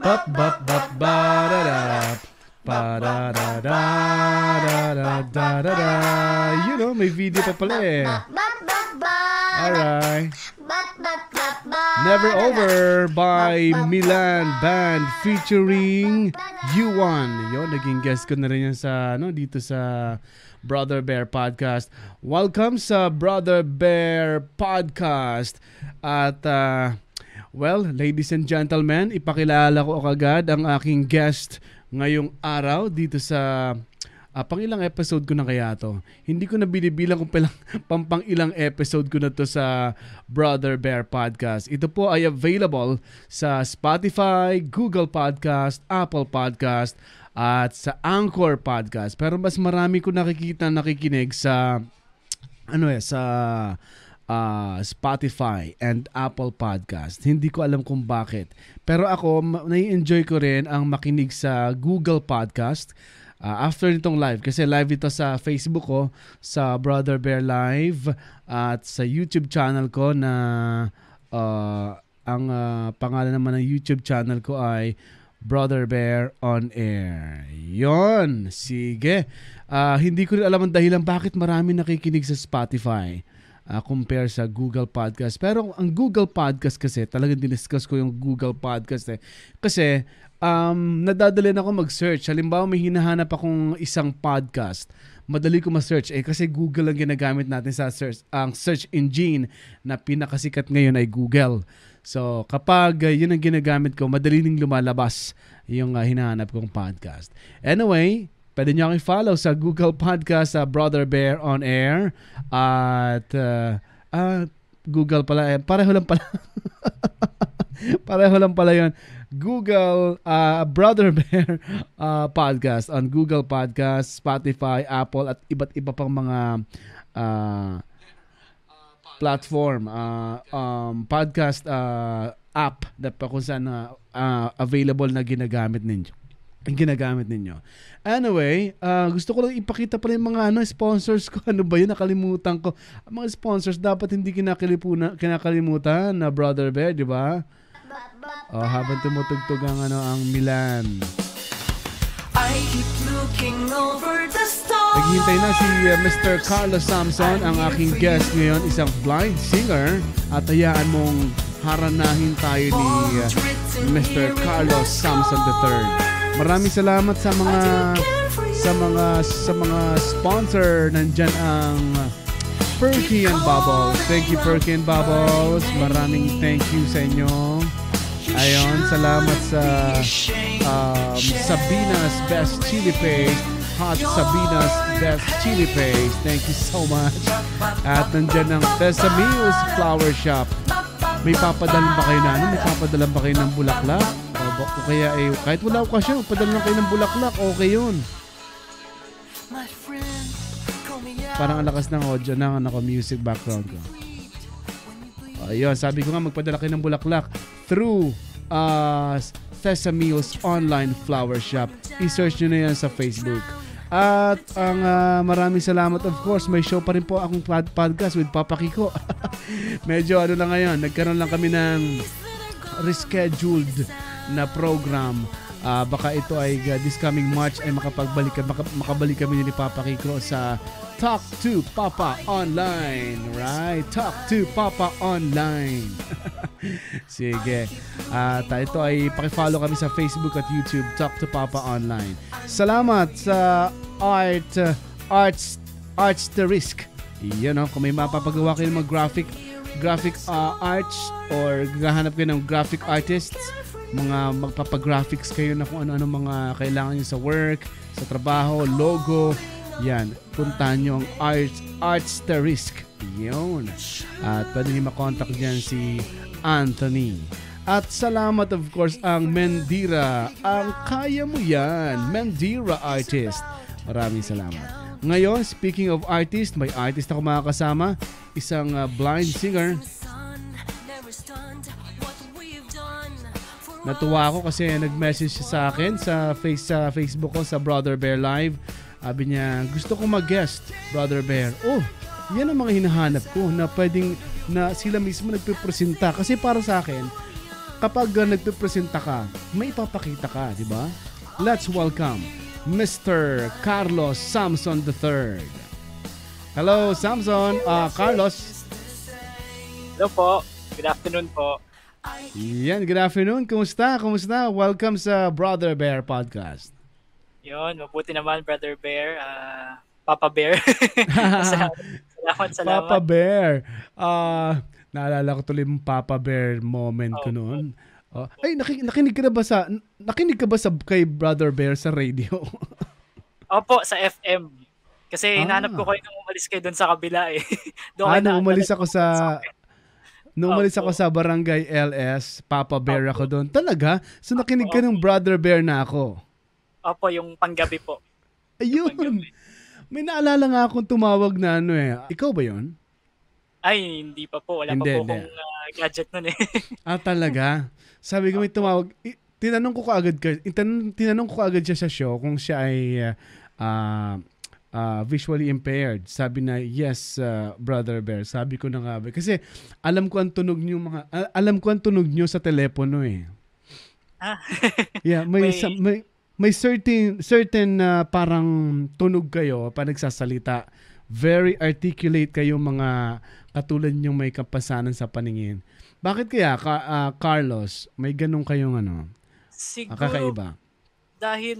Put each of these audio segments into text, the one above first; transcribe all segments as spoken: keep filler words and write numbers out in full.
bap bap bap ba-da-da. Pa-da-da-da-da-da-da-da. You know, may video pa pala eh. Alright. Never Over by Milan Band featuring U one. Yo, naging guest ko na rin yan sa, ano, dito sa Brother Bear Podcast. Welcome sa Brother Bear Podcast. At, uh, well, ladies and gentlemen, ipakilala ko agad ang aking guest ngayong araw dito sa uh, pang ilang episode ko na kaya to. Hindi ko na binibilang kung palang, pampang ilang episode ko na to sa Brother Bear Podcast. Ito po ay available sa Spotify, Google Podcast, Apple Podcast, at sa Anchor Podcast. Pero mas marami ko nakikita nakikinig sa ano eh sa uh, Spotify and Apple Podcast. Hindi ko alam kung bakit. Pero ako, nai-enjoy ko rin ang makinig sa Google Podcast uh, after nitong live. Kasi live ito sa Facebook ko, sa Brother Bear Live, at sa YouTube channel ko na uh, ang uh, pangalan naman ng YouTube channel ko ay Brother Bear on Air. Yon, sige. Uh, hindi ko rin alam ang dahilan bakit marami nakikinig sa Spotify uh, compare sa Google Podcast. Pero ang Google Podcast kasi, talagang diniscuss ko yung Google Podcast eh. Kasi um, nadadali na ako mag-search. Halimbawa may hinahanap akong isang podcast, madali ko ma-search eh kasi Google ang ginagamit natin sa search. Ang search engine na pinakasikat ngayon ay Google. So, kapag uh, yun ang ginagamit ko, madali ning lumalabas yung uh, hinahanap kong podcast. Anyway, pwede nyo akong follow sa Google Podcast sa Brother Bear on Air. At uh, uh, Google pala. Eh, pareho lang pala. pareho lang pala yun. Google uh, Brother Bear uh, Podcast on Google Podcast, Spotify, Apple, at iba't iba pang mga uh, platform, uh, um, podcast uh, app na pa kung saan uh, uh, available na ginagamit ninyo. Ginagamit ninyo. Anyway, uh, gusto ko lang ipakita pa rin mga ano, sponsors ko. Ano ba yun? Nakalimutan ko. Ang mga sponsors dapat hindi kinakalimutan na Brother Bear, di ba? Oh, habang tumutugtog ang ano ang Milan. I keep looking over the stars. Naghihintay na si uh, Mister Carlos Samson, ang aking guest ngayon, isang blind singer. At hayaan mong haranahin tayo ni uh, Mister Carlos Samson the third. Maraming salamat sa mga sa mga sa mga sponsor. Nandyan ang Perky and Bubbles. Thank you, Perky and Bubbles. Maraming thank you sa inyo. Ayon, salamat sa um, Sabina's Best Chili Paste. Hot Sabina's Best Chili Paste. Thank you so much. At nandyan ang Tesamios Flower Shop. May papadalan ba kayo na ano? May papadalan ba kayo ng bulaklak? O, o kaya eh, kahit wala okasyon, padalan kayo ng bulaklak, okay yun. Parang ang lakas ng audio ng ano ko, music background ko. Ayun, sabi ko nga magpadala kayo ng bulaklak through uh, Tesamios Online Flower Shop. I-search nyo na yan sa Facebook. At ang uh, maraming salamat, of course, may show pa rin po akong pod- podcast with Papa Kiko. Medyo ano lang ngayon, nagkaroon lang kami ng rescheduled na program. Uh, baka ito ay uh, this coming March ay makapagbalik, maka, makabalik kami ni Papa Kiko sa Talk to Papa Online. Right? Talk to Papa Online. Sige. At uh, ito ay pakifollow kami sa Facebook at YouTube, Talk to Papa Online. Salamat sa Art uh, Arts Arts the Risk. You know, kung may mapapagawa kayo ng mga graphic graphic uh, arts or gahanap kayo ng graphic artists, mga magpapagraphics kayo na kung ano-ano mga kailangan nyo sa work, sa trabaho, logo, yan, puntahan nyo ang Arts, Arts the Risk. Yun. At pwede nyo makontak dyan si Anthony. At salamat of course ang Mendira. Ang kaya mo yan. Mendira Artist. Maraming salamat. Ngayon, speaking of artist, may artist ako makakasama. Isang uh, blind singer. Natuwa ako kasi nag-message siya sa akin sa, face, sa Facebook ko, sa Brother Bear Live. Sabi niya, gusto ko mag-guest, Brother Bear. Oh, yan ang mga hinahanap ko na pwedeng na sila mismo nagpipresenta. Kasi para sa akin, kapag uh, nagpipresenta ka, may ipapakita ka, di ba? Let's welcome Mister Carlos Samson the third. Hello, Samson. Uh, Carlos. Hello po. Good afternoon po. Yan, good afternoon. Kumusta? Kumusta? Welcome sa Brother Bear Podcast. Yun, mabuti naman, Brother Bear. Uh, Papa Bear. salamat, salamat, salamat. Papa Bear. Uh, naalala ko tuloy yung Papa Bear moment oh, ko noon. Oh. Ay, nakinig, nakinig ka na ba sa, nakinig ka ba sa kay Brother Bear sa radio? Opo, sa F M. Kasi ah. hinahanap ko kayo nung umalis kayo doon sa kabila eh. Doon ah, nung umalis ako sa... Nung umalis ako sa Barangay L S, Papa Bear ako doon. Talaga? So nakinig ka ng Brother Bear na ako? Opo, yung panggabi po. Ayun. Panggabi. May naalala nga akong tumawag na ano eh. Ikaw ba yun? Ay, hindi pa po. Wala hindi, pa po akong uh, gadget nun eh. Ah, talaga? Sabi ko may tumawag. I, tinanong ko kaagad ka, tinanong, tinanong ko kaagad siya sa show kung siya ay uh, uh, Uh, visually impaired. Sabi na, yes, uh, Brother Bear. Sabi ko na nga ba. Kasi alam ko ang tunog niyo mga, uh, alam ko ang tunog niyo sa telepono eh. Ah. Yeah, may, may... Sa, may, may certain, certain uh, parang tunog kayo pa nagsasalita. Very articulate kayo mga katulad niyong may kapasanan sa paningin. Bakit kaya, ka, uh, Carlos, may ganun kayong ano? Siguro, kakaiba? Dahil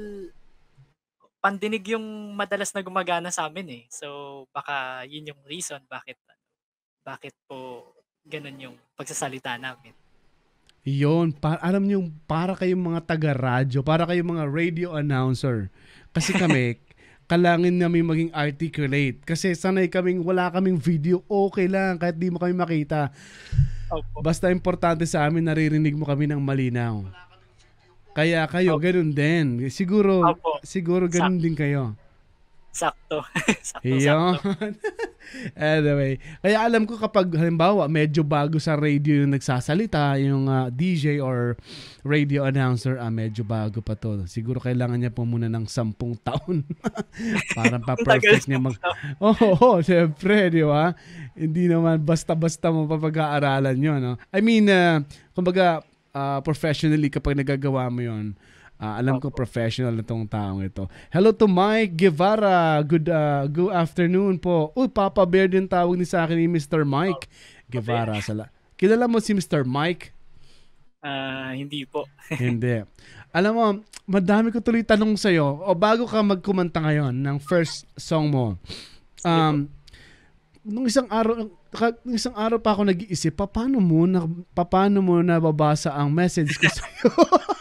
pandinig yung madalas na gumagana sa amin eh. So baka yun yung reason bakit bakit po ganun yung pagsasalita namin. Yun, pa, alam niyo para kayong mga taga-radyo, para kayong mga radio announcer. Kasi kami kalangin namin maging articulate kasi sanay kaming wala kaming video, okay lang kahit di mo kami makita. Opo. Basta importante sa amin naririnig mo kami ng malinaw. Kaya kayo, Opo. Ganun din. Siguro, Opo. siguro ganun Sakto. din kayo. Sakto. sakto, Iyon. sakto. Anyway, kaya alam ko kapag halimbawa medyo bago sa radio yung nagsasalita, yung uh, D J or radio announcer, ah, medyo bago pa to. Siguro kailangan niya po muna ng sampung taon para pa-perfect niya mag... Oo, oh, oh, syempre, di ba? Hindi naman basta-basta mo papag-aaralan yun. No? I mean, uh, kumbaga, Uh, professionally kapag nagagawa mo yun, uh, alam ko professional na tong taong ito. Hello to Mike Guevara. Good uh, good afternoon po. Uy, Papa Bear din tawag ni sa akin ni Mister Mike Guevara. Sala. Kilala mo si Mister Mike? Uh, hindi po. Hindi. Alam mo, madami ko tuloy tanong sa'yo. O bago ka magkumanta ngayon ng first song mo, um, nung isang araw, nung isang araw pa ako nag-iisip, paano mo na paano mo nababasa ang message ko sa iyo?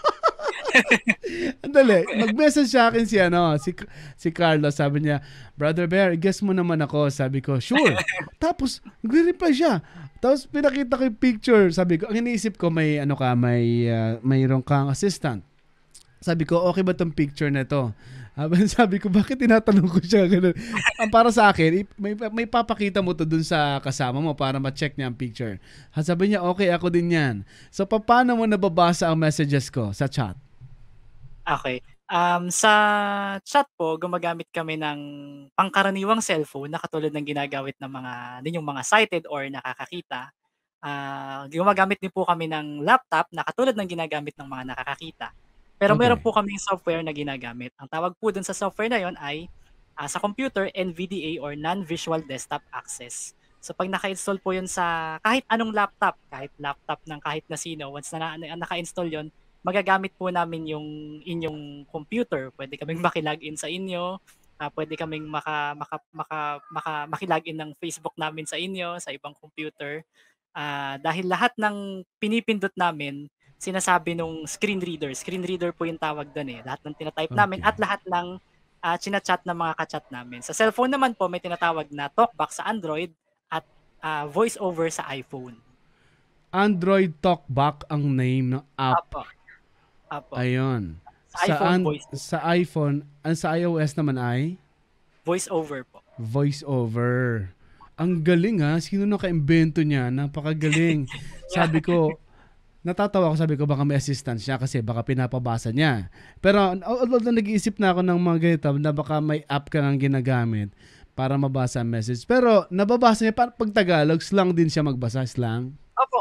Andali, mag-message sa akin si ano, si si Carlos, sabi niya, Brother Bear, guess mo naman ako. Sabi ko, sure. Tapos nagre-reply siya. Tapos pinakita ko yung picture. Sabi ko, ang iniisip ko may ano ka, may uh, mayroong kang assistant. Sabi ko, okay ba tong picture na to? Sabi ko, bakit tinatanong ko siya ganun? Ang para sa akin, may, may papakita mo to dun sa kasama mo para ma-check niya ang picture. Sabi niya, okay, ako din yan. So, paano mo nababasa ang messages ko sa chat? Okay. Um, sa chat po, gumagamit kami ng pangkaraniwang cellphone na katulad ng ginagamit ng mga, din yung mga sighted or nakakakita. Uh, gumagamit din po kami ng laptop na katulad ng ginagamit ng mga nakakakita. Pero okay. Meron po kaming software na ginagamit. Ang tawag po dun sa software na yon ay uh, sa computer, N V D A or Non-Visual Desktop Access. So pag naka-install po yun sa kahit anong laptop, kahit laptop ng kahit na sino, once na, na naka-install yun, magagamit po namin yung inyong computer. Pwede kaming makilogin sa inyo, uh, pwede kaming maka, maka, maka, maka, makilogin ng Facebook namin sa inyo, sa ibang computer. Uh, dahil lahat ng pinipindot namin, sinasabi nung screen reader. Screen reader po yung tawag doon eh. Lahat ng tinatype okay. namin at lahat ng uh, chinachat ng mga kachat namin. Sa cellphone naman po, may tinatawag na TalkBack sa Android at uh, VoiceOver sa iPhone. Android TalkBack ang name ng app. Apo. Apo. Ayun. Sa, sa iPhone, an- voice. Sa iPhone, ang sa iOS naman ay? VoiceOver po. VoiceOver. Ang galing ha. Sino naka-imbento niya? Napakagaling. yeah. Sabi ko, natatawa ako, sabi ko baka may assistance siya kasi baka pinapabasa niya. Pero although nag-iisip na ako ng mga ganito na baka may app ka nang ginagamit para mabasa ang message. Pero nababasa niya, pag Tagalog, slang din siya magbasa, slang? Opo.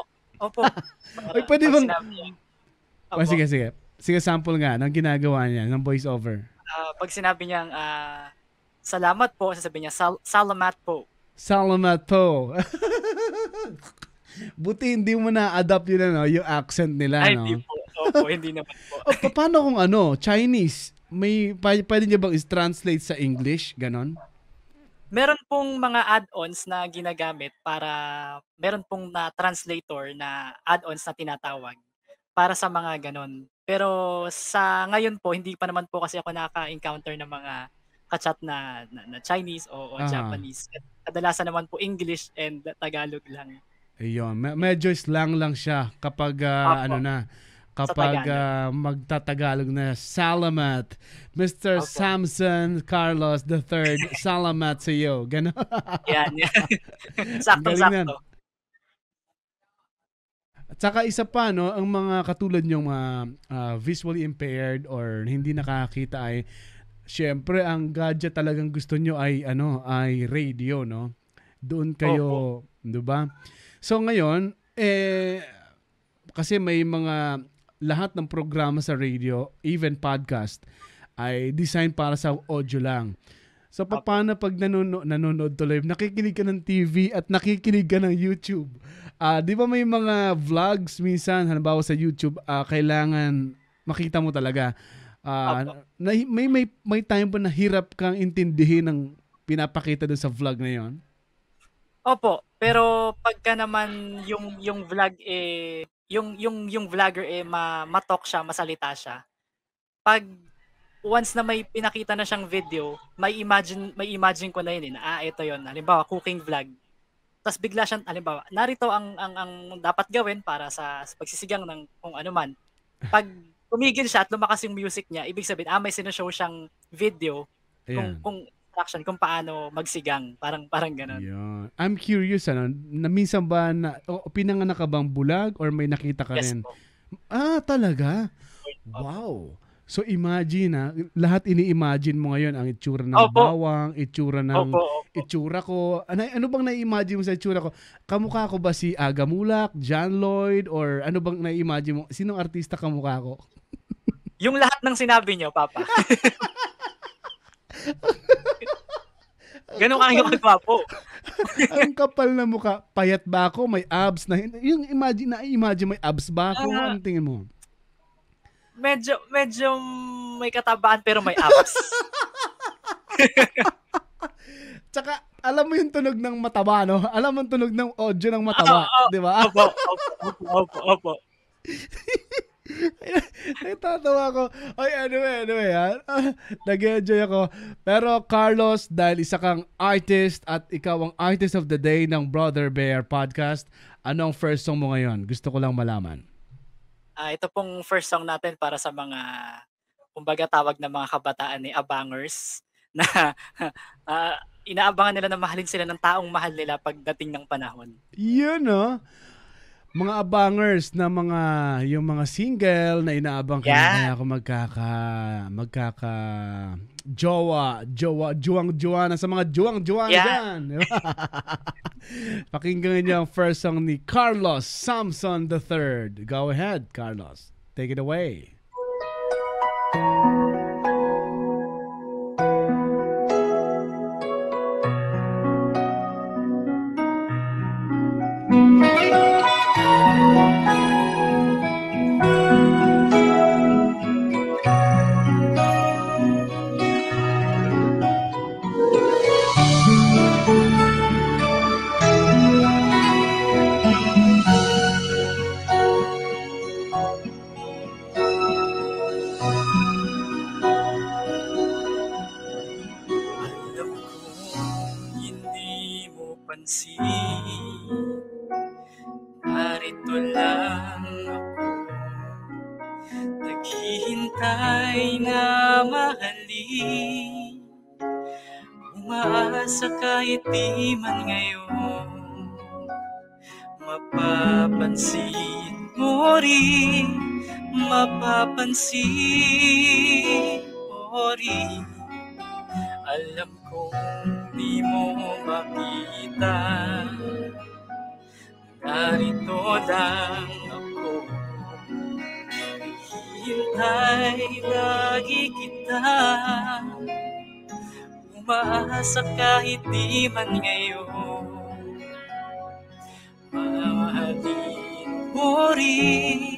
Opo. Ay, Para pwede 'pag bang... sinabi niya Oh, opo. sige, sige. Sige, sample nga ng ginagawa niya, ng voice over. Ah, 'pag sinabi niyang, ah, "Salamat po," sasabihin niya, "Sal salamat po." Salamat po. Buti hindi mo na-adapt yun, ano, yung accent nila, Ay, hindi no? po. Opo, hindi naman po. O, pa- paano kung ano, Chinese? May, pa- pwede niya bang is-translate sa English? Ganon? Meron pong mga add-ons na ginagamit para meron pong na translator na add-ons na tinatawag para sa mga gano'n. Pero sa ngayon po, hindi pa naman po kasi ako nakaka-encounter ng mga ka-chat na na na Chinese o o Aha. Japanese. Kadalasan naman po English and Tagalog lang. Ayun. Me- medyo slang lang siya kapag, ah, Opo, ano na, sa kapag Tagalog. ah, magtatagalog na. Salamat. mister Opo, Samson Carlos the third. Salamat sa iyo. Ganon. 'yan, 'yan. Ang galing nan. Saktong-sakto. At saka isa pa, no, ang mga katulad yung mga ah, visually impaired or hindi nakakita ay syempre ang gadget talagang gusto nyo ay ano ay radio, no? Doon Opo, kayo, 'di ba? So ngayon eh kasi may mga lahat ng programa sa radio, even podcast ay design para sa audio lang. So opo. paano pag nanonood, nanonood tuloy, nakikinig ka ng T V at nakikinig ka ng YouTube? Ah, 'di ba may mga vlogs minsan halimbawa sa YouTube, ah, kailangan makita mo talaga. Ah, Opo. na, may may may time pa na hirap kang intindihin ng pinapakita doon sa vlog na 'yon? Opo, pero pagka naman yung yung vlog, eh, yung yung yung vlogger, eh, ma ma-talk siya, masalita siya, 'pag once na may pinakita na siyang video, may imagine may imagine ko na yun, eh, na, ah, eto yun. Halimbawa, cooking vlog, ta's bigla siyang halimbawa, narito ang ang ang dapat gawin para sa sa pagsisigang ng kung ano man. 'Pag tumigil siya at lumakas yung music niya, ibig sabihin, ah, may sino-show siyang video kung Ayan. kung instruction kung paano magsigang, parang parang gano'n. Yun. I'm curious, ano, na minsan ba na, o, pinanganak ka bang bulag or may nakita ka Yes rin? po. Ah, talaga? Opo. Wow. So imagine, ha, lahat ini-imagine mo ngayon ang itsura ng Opo, bawang, itsura ng opo, opo. itsura ko. Ano, ano bang nai-imagine mo sa itsura ko? Kamukha ko ba si Aga Mulak, John Lloyd, or ano bang nai-imagine mo? Sinong artista kamukha ko? Yung lahat ng sinabi niyo, Papa. Ang Gano'n kayo kapal, kagwapo. ang kapal na mukha. Payat ba ako? May abs na. Yung imagine, na-imagine may abs ba ako? Ah, Ano tingin mo? medyo medyo may katabaan pero may abs. Tsaka, alam mo yung tunog ng mataba, no? Alam mo yung tunog ng audio ng Oo, mataba, o di ba? opo, opo, opo, opo, opo. Natatawa ko. Ay, anyway, anyway, ha? Ah, nag-enjoy ako. Pero, Carlos, dahil isa kang artist at ikaw ang artist of the day ng Brother Bear Podcast, anong first song mo ngayon? Gusto ko lang malaman. Ah, ito pong first song natin para sa mga kumbaga tawag ng mga kabataan ni abangers na ah, inaabangan nila na mahalin sila ng taong mahal nila pagdating ng panahon. Yun, no? Mga abangers na mga, yung mga single na inaabang ka na kaya Yan, ako magkaka, magkaka, jowa, jowa, juwang juwana sa mga juwang juwana yan. dyan. Di ba? Pakinggan niyo ang first song ni Carlos Samson the third. Go ahead, Carlos. Take it away. Alam kong hindi mo pansin, narito lang ako, naghihintay na mahalin, umaasa kahit di man ngayon, mapapansin mo rin, mapapansin mo rin. Alam kong di mo makita, narito lang ako. Hintay lagi kita, umaasa kahit di man ngayon. Mamahalin mo rin,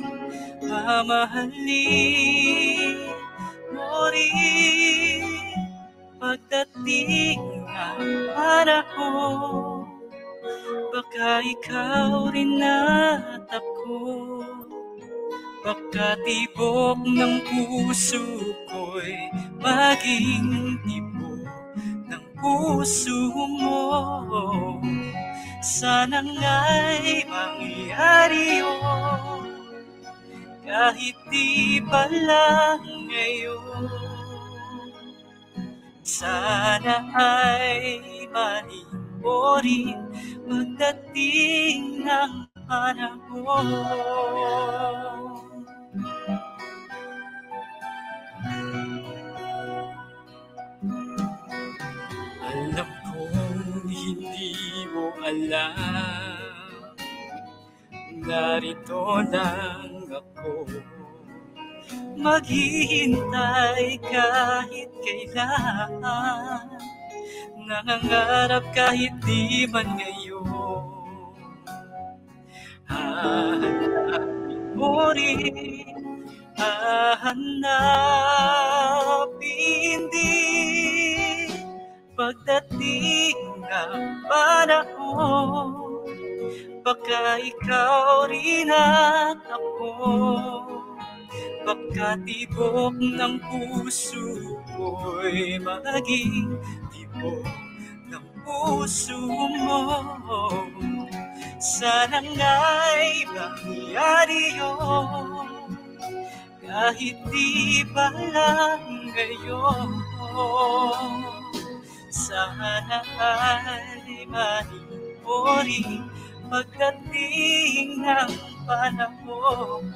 mamahalin mo rin, pagdating ng panahon, baka ikaw rin natap ko. Baka tibok ng puso ko'y maging tibok ng puso mo. Sana nga'y mangyari yun, kahit di pa lang ngayon. Sana ay manin mo rin pagdating ng panahon. Alam kong hindi mo alam, narito lang ako, maghihintay kahit kailan, nangangarap kahit di man ngayon. Hahanapin mo rin, hahanapin din, pagdating ng panahon, baka ikaw rin at ako. Baka tibok ng puso ko'y maging tibok ng puso mo. Sana nga'y mangyari yun, kahit di pa lang ngayon. Sana ay manin mo rin pagdating ng panahon.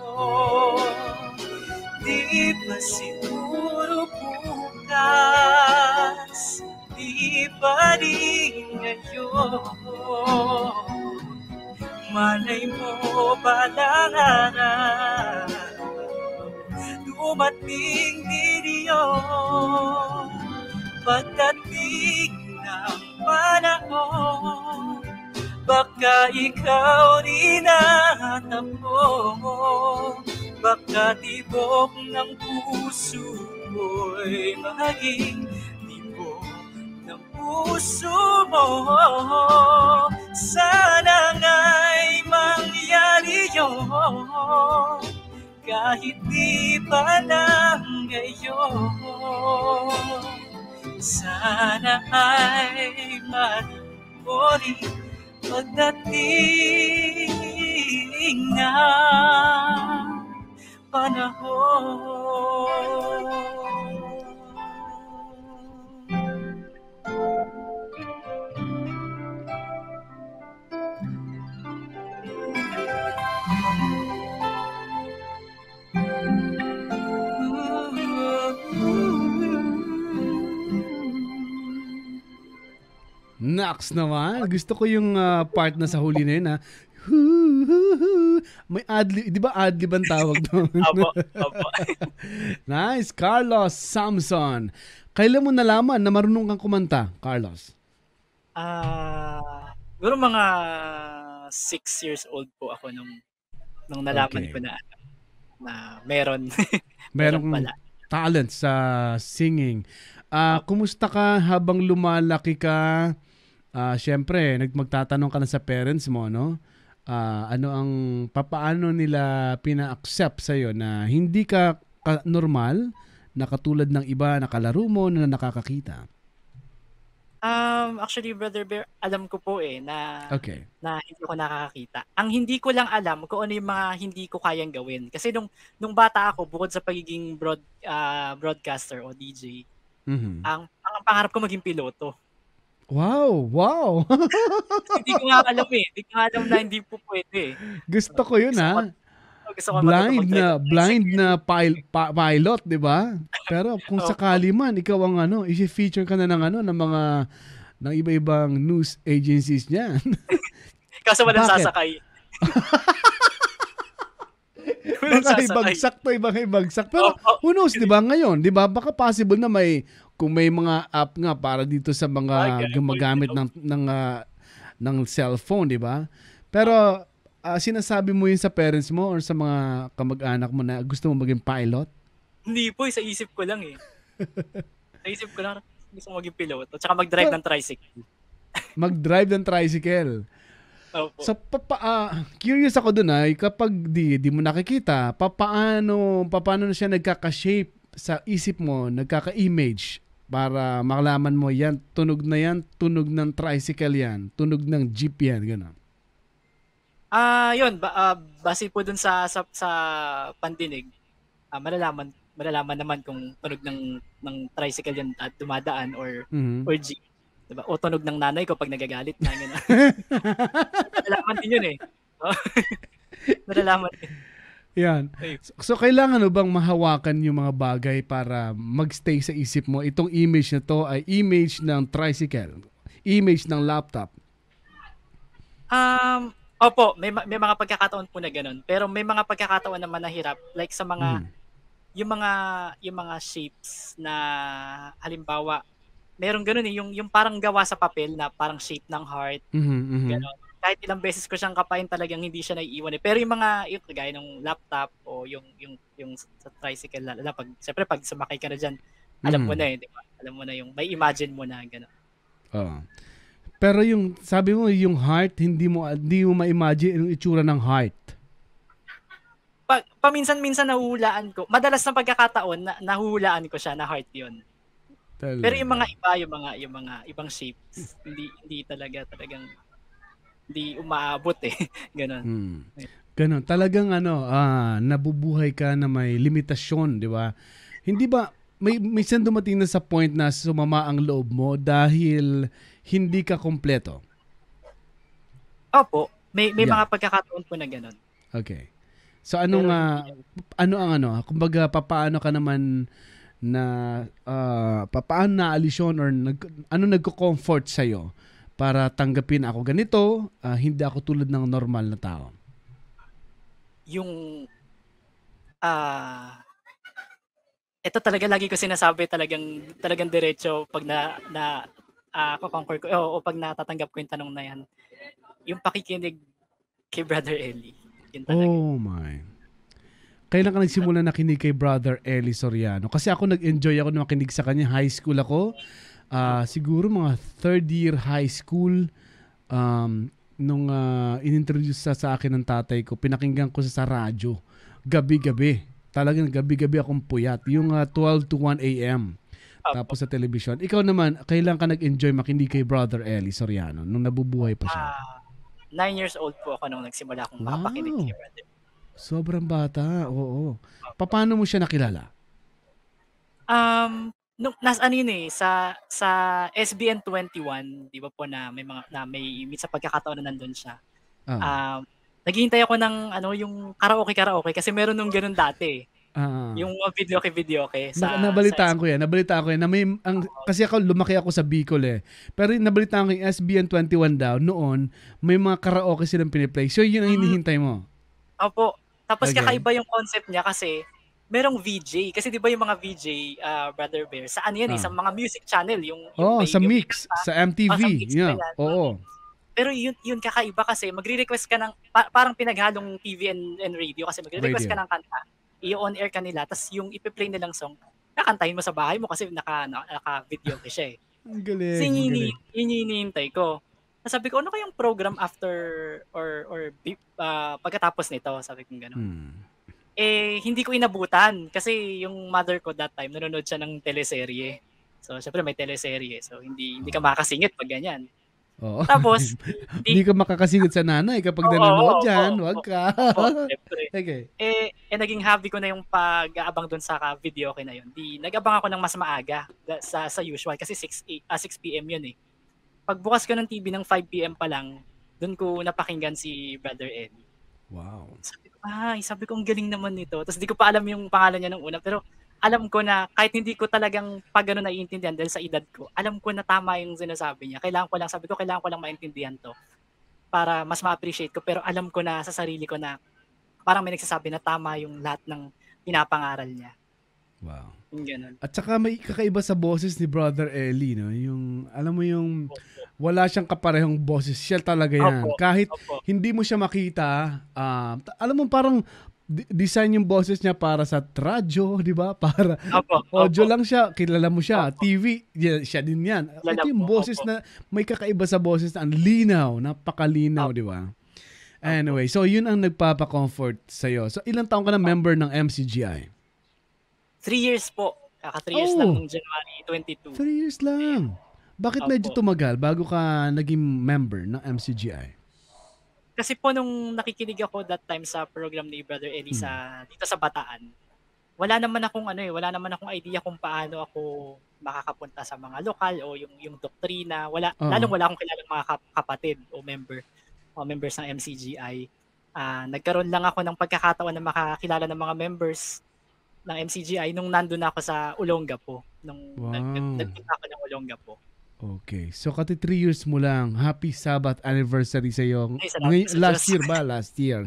Di pa siguro bukas, di pa rin ngayon. Malay mo balang araw, dumating din yun. Pagdating ng panahon, baka ikaw rin natap ko. Baka tibok ng puso ko'y maging tibok ng puso mo. Sana nga'y mangyari yun, kahit di pa lang ngayon. Sana ay manin mo rin pagdating ng panahon. Naks naman. Gusto ko yung uh, part na sa huli na yun, ha? May adlib, di ba adlib ang tawag doon? Opo, opo. Nice. Carlos Samson. Kailan mo nalaman na marunong kang kumanta, Carlos? Ah, uh, siguro mga six years old po ako nung nung nalaman okay. ko na na meron meron pala talent sa singing. Ah, uh, kumusta ka habang lumalaki ka? Ah, uh, syempre, nagmagtatanong ka na sa parents mo, no? Uh, ano ang papaano nila pina-accept sa iyo na hindi ka, ka normal na katulad ng iba na kalaro mo na nakakakita? Um, actually, Brother Bear, alam ko po eh na okay. na hindi ko nakakakita. Ang hindi ko lang alam kung ano yung mga hindi ko kayang gawin. Kasi nung nung bata ako, bukod sa pagiging broad uh, broadcaster o D J, mm-hmm. ang ang pangarap ko maging piloto. Wow, wow. Hindi ko nga alam eh. Hindi ko nga alam na hindi po pwede. Gusto ko yun, ha? Gusto ko blind na blind na pil, pa, pilot, 'di ba? Pero kung oh. sakali man ikaw ang ano, i-feature ka na ng ano ng mga ng iba-ibang news agencies niyan. Kaso walang sasakay. Walang Baka sasakay. ibagsak to, ibang ibagsak. Pero Opo. who knows, di ba, ngayon, di ba, baka possible na may, kung may mga app nga para dito sa mga Bagay, gumagamit pwede ng, ng, ah, ng cellphone, di ba? Pero, ah, sinasabi mo yun sa parents mo or sa mga kamag-anak mo na gusto mo maging pilot? Hindi po, eh, sa isip ko lang eh. Sa isip ko lang, gusto ko maging piloto. Tsaka mag-drive Well, ng tricycle. mag-drive ng tricycle. Opo. So, papa, ah, curious ako dun ay, kapag di, di mo nakikita, papaano, papaano na siya nagkaka-shape sa isip mo, nagkaka-image para makalaman mo yan, tunog na yan, tunog ng tricycle yan, tunog ng jeep yan, gano'n. Ah, yun, ba, ah, base po dun sa sa, sa pandinig, ah, malalaman malalaman naman kung tunog ng ng tricycle yan at dumadaan or Mhm. or jeep. Diba? O tunog ng nanay ko pag nagagalit na gano'n. Malalaman din yun eh. Oh. Malalaman din. Yan. Ayun. So, kailangan mo bang mahawakan yung mga bagay para magstay sa isip mo? Itong image na to ay image ng tricycle, image ng laptop. Um, opo, may ma- may mga pagkakataon po na gano'n. Pero may mga pagkakataon naman na hirap like sa mga Mhm. yung mga yung mga shapes na halimbawa merong gano'n eh, yung yung parang gawa sa papel na parang shape ng heart, Mhm, mhm. gano'n. Kahit ilang beses ko siyang kapain talagang hindi siya naiiwan eh. Pero yung mga yung kagaya ng laptop o yung yung yung sa tricycle lalo na pag siyempre pag sumakay ka na diyan, alam mo Mhm. na eh, 'di ba? Alam mo na yung may imagine mo na gano'n. Oo. Pero yung, sabi mo, yung heart, hindi mo, hindi mo ma-imagine yung itsura ng heart. Pag paminsan-minsan nahuhulaan ko, madalas na pagkakataon na nahuhulaan ko siya na heart 'yun. Pero yung mga Talaga. iba, yung mga yung mga ibang shapes, hindi hindi talaga talagang hindi umaabot eh, gano'n. Hmm. Ganon. Talagang ano, ah, nabubuhay ka na may limitasyon, di ba? Hindi ba, may minsan dumating na sa point na sumama ang loob mo dahil hindi ka kompleto. Opo, may may Yeah. mga pagkakataon po na gano'n. Okay. So anong, Pero ah, hindi ano ang ano, kumbaga papaano ka naman na, ah, papaano naalis yun or nag, ano nagko-comfort sa'yo para tanggapin ako ganito, ah, hindi ako tulad ng normal na tao. yung ah ito talaga lagi ko sinasabi talagang talagang diretso pag na na ah, ko-conquer ko o, o pag natatanggap ko yung tanong na yan. Yung pakikinig kay Brother Ellie, yun talaga. Oh my. Kailan ka nagsimula nakinig kay Brother Eli Soriano? Kasi ako nag-enjoy ako nung makinig sa kanya. High school ako. Ah, siguro mga third year high school. Um, nung ah, inintroduce sa, sa akin ng tatay ko, pinakinggan ko sa, sa radyo. Gabi-gabi. Talagang gabi-gabi akong puyat. Yung ah, twelve to one a.m. Opo. Tapos sa television. Ikaw naman, kailan ka nag-enjoy makinig kay Brother Eli Soriano? Nung nabubuhay pa siya? Ah, nine years old po ako nung nagsimula akong makapakinig Wow. kay Brother. Sobrang bata. Oo. Paano mo siya nakilala? Um, nung nas ano yun eh, sa sa S B N twenty-one, 'di ba po na may mga na may may sa pagkakataon na nandun siya. Ah. Um, naghihintay ako ng ano yung karaoke-karaoke kasi meron nung gano'n dati eh. Ah. Yung mga videoke-videoke Na, sa sa nabalitaan ko yan. Nabalitaan ko yan. Na may, ang, kasi ako lumaki ako sa Bicol eh. Pero nabalitaan ko yung S B N twenty-one daw noon, may mga karaoke silang piniplay. So yun ang Mm. hinihintay mo. Opo. Tapos Okay. kakaiba yung concept niya kasi merong V J. Kasi 'di ba yung mga V J, ah, Brother Bear, sa ano yan eh, Ah. sa mga music channel yung yung Oh, may sa yung Mix, sa M T V. oh, sa Mix pa Yeah. yan. Oo. Pero yun yun kakaiba kasi magre-request ka ng pa- parang pinaghalong T V and, and radio kasi magre-request Radio. ka ng kanta, i-on air ka nila, tapos yung ipe-play nilang song, kakantahin mo sa bahay mo kasi naka na- naka-video ka siya eh. Ang So galing. yun Ang yung galing. ini- yun yung iniintay ko. Sabi ko, ano kayang program after or or bi- ah, pagkatapos nito? Sabi ko gano'n. Hmm. Eh, hindi ko inabutan kasi yung mother ko that time nanonood siya ng teleserye. So, syempre may teleserye. So, hindi hindi ka makakasingit pag ganyan. Oo. Tapos, Hindi di, ka makakasigod sa nanay kapag Oo, nanonood oo, dyan. oo, Wag ka. opo, syempre. Okay. Eh, eh, naging hobby ko na yung pag-aabang doon sa video ko na yun. Di, nag-abang ako ng mas maaga da- sa sa usual kasi six p m yun eh. Pagbukas ko ng T V ng five p m pa lang, doon ko napakinggan si Brother Eddie. Wow. Sabi ko, ay, sabi ko, ang galing naman nito. Tapos di ko pa alam yung pangalan niya nung una, pero alam ko na kahit hindi ko talagang pag gano'n naiintindihan dahil sa edad ko, alam ko na tama yung sinasabi niya. Kailangan ko lang, sabi ko, kailangan ko lang maintindihan to. para mas ma-appreciate ko, pero alam ko na sa sarili ko na parang may nagsasabi na tama yung lahat ng pinapangaral niya. Wow. Yung ganun. At saka may kakaiba sa boses ni Brother Eli, no? Yung, alam mo yung wala siyang kaparehong boses. Siya talaga yan. Opo. Kahit Opo. hindi mo siya makita, uh, alam mo parang d- design yung boses niya para sa radyo, di ba? Para Opo. audio Opo. lang siya. Kilala mo siya. Opo. T V, yeah, siya din yan. Kilala Ito yung po, boses opo. na may kakaiba sa boses na ang linaw. Napakalinaw, di ba? Anyway, so yun ang nagpapa-comfort sa'yo. So ilang taong ka na member ng M C G I? Three years po. Kaka three years Oh. lang nung January twenty-two. Three years lang. Bakit Opo. medyo tumagal bago ka naging member ng M C G I? Kasi po nung nakikinig ako that time sa program ni Brother Eli Hmm. sa dito sa Bataan, wala naman akong ano eh, wala naman akong idea kung paano ako makakapunta sa mga lokal o yung yung doktrina. Wala, Oo. lalong wala akong kilalang mga kap- kapatid o member o members ng M C G I. Ah, nagkaroon lang ako ng pagkakataon na makakilala ng mga members ng M C G I nung nandun ako sa Olongapo. Nung Wow. nag, nag, nagpunta ako ng Olongapo. Okay. So, kati three years mo lang. Happy Sabbath anniversary sa iyo. Ay, salamat Ngay- sa last Diyos. year ba? Last year.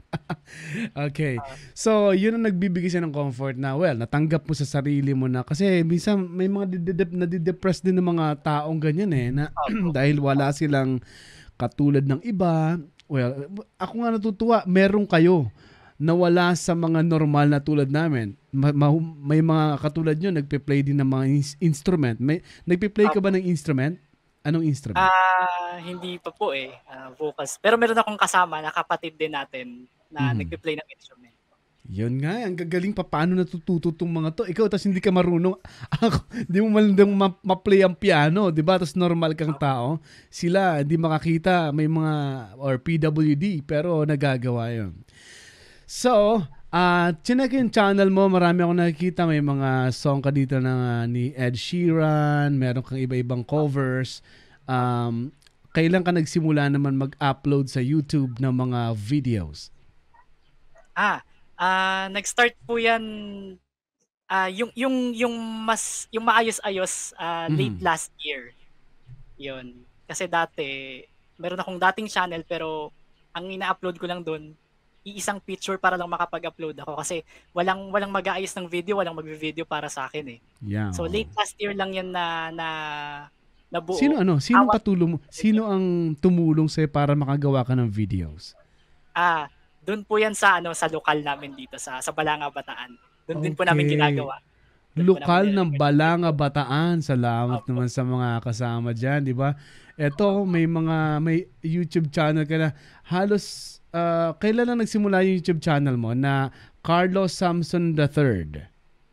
Okay. So, yun ang nagbibigay siya ng comfort na, well, natanggap mo sa sarili mo na. Kasi minsan may mga didede- nadidepress din ng mga taong ganyan eh. Na, dahil wala silang katulad ng iba. Well, ako nga natutuwa. Meron kayo na wala sa mga normal na tulad namin. Ma- ma- may mga katulad nyo, nagpe-play din ng mga ins- instrument. May, nagpe-play ka ba ng instrument? Anong instrument? Ah, hindi pa po eh, ah, vocals. Pero meron akong kasama na kapatid din natin na Mhm. nagpe-play ng instrument. Yun nga, ang gagaling pa. Paano natututo itong mga to? Ikaw, tas hindi ka marunong. Ako, di mo malandang ma- ma-play ang piano, di ba? Tas normal kang tao. Sila, hindi makakita, may mga, or P W D, pero nagagawa yun. So, uh, chinek yung channel mo, marami akong nakikita, may mga song ka dito na, ni Ed Sheeran, meron kang iba-ibang covers. Um, kailan ka nagsimula naman mag-upload sa YouTube ng mga videos? Ah, ah nag-start po 'yan ah yung yung yung mas yung maayos-ayos ah, late Mhm. last year. 'Yun. Kasi dati meron akong dating channel pero ang ina-upload ko lang doon iisang picture para lang makapag-upload ako kasi walang walang mag-aayos ng video, walang magvi-video para sa akin eh. Yeah. So late last year lang 'yan na na nabuo. Sino ano? Sino Awa- katulong? Sino ang tumulong sa'yo para makagawa ka ng videos? Ah, doon po 'yan sa ano sa lokal namin dito sa sa Balanga Bataan. Doon din po namin Okay. ginagawa. Doon po Lokal namin ng nirecord. Balanga Bataan. Salamat Opo. naman sa mga kasama dyan, di ba? Eto, may mga, may YouTube channel ka na. Halos, ah, kailan lang nagsimula yung YouTube channel mo na Carlos Samson the third?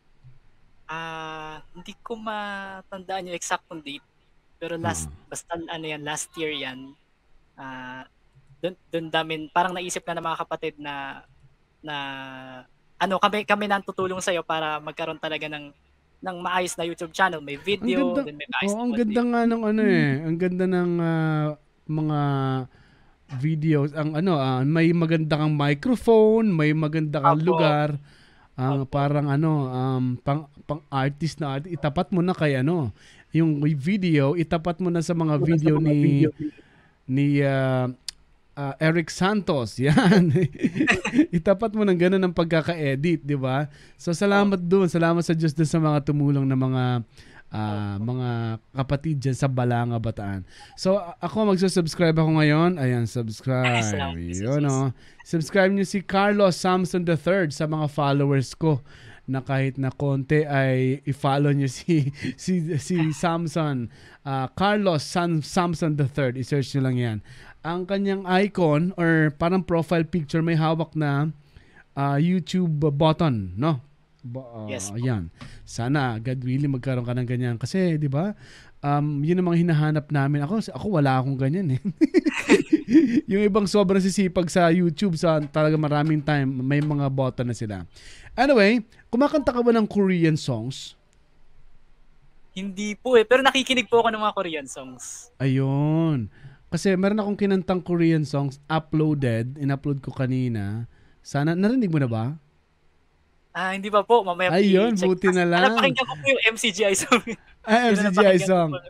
Ah, hindi ko matandaan yung exact date. Pero last Oo. basta ano yan, last year yan. Ah, doon doon namin parang naisip na ng mga kapatid na na ano kami kami nang tutulong sa iyo para magkaroon talaga ng ng maayos na YouTube channel, may Ang video, ganda, then may maayos oh, na ang audio. ganda nga ng ano eh. Ang ganda ng ah, mga videos. Ang ano, ah, may maganda kang microphone, may maganda kang Opo. lugar. Ang Opo. parang ano, um, pang, pang artist na artist. Itapat mo na kay ano, yung video, itapat mo na sa mga video ni ni ah, ah, Eric Santos. Yan. Itapat mo ng ganun ang pagkaka-edit, di ba? So salamat doon. Salamat sa Diyos doon sa mga tumulong na mga ah, mga kapatid dyan sa Balanga Bataan. So a- ako magsusubscribe ako ngayon. Ayan, subscribe. Salamat, Jesus. Yun, oh. Subscribe niyo si Carlos Samson the third sa mga followers ko na kahit na konti ay i-follow niyo si si si Samson. Ah, Carlos Sam, Samson the third. I-search niyo lang 'yan. Ang kanyang icon or parang profile picture may hawak na ah, YouTube button, no? Ba- ah, Yes po. Ayan. Sana God willing magkaroon ka ng ganyan kasi 'di ba? Um, yun ang mga hinahanap namin. Ako ako wala akong ganyan eh. Yung ibang sobrang sisipag sa YouTube sa talaga maraming time may mga button na sila. Anyway, kumakanta ka ba ng Korean songs? Hindi po eh, pero nakikinig po ako ng mga Korean songs. Ayun. Kasi meron akong kinantang Korean songs uploaded, in-upload ko kanina. Sana, narinig mo na ba? Ah, hindi pa po, mamaya Ayun, i-check. buti na lang. Napakinggan ko po yung M C G I song. Ah, Yun M C ang G I napakinggan ko song. po.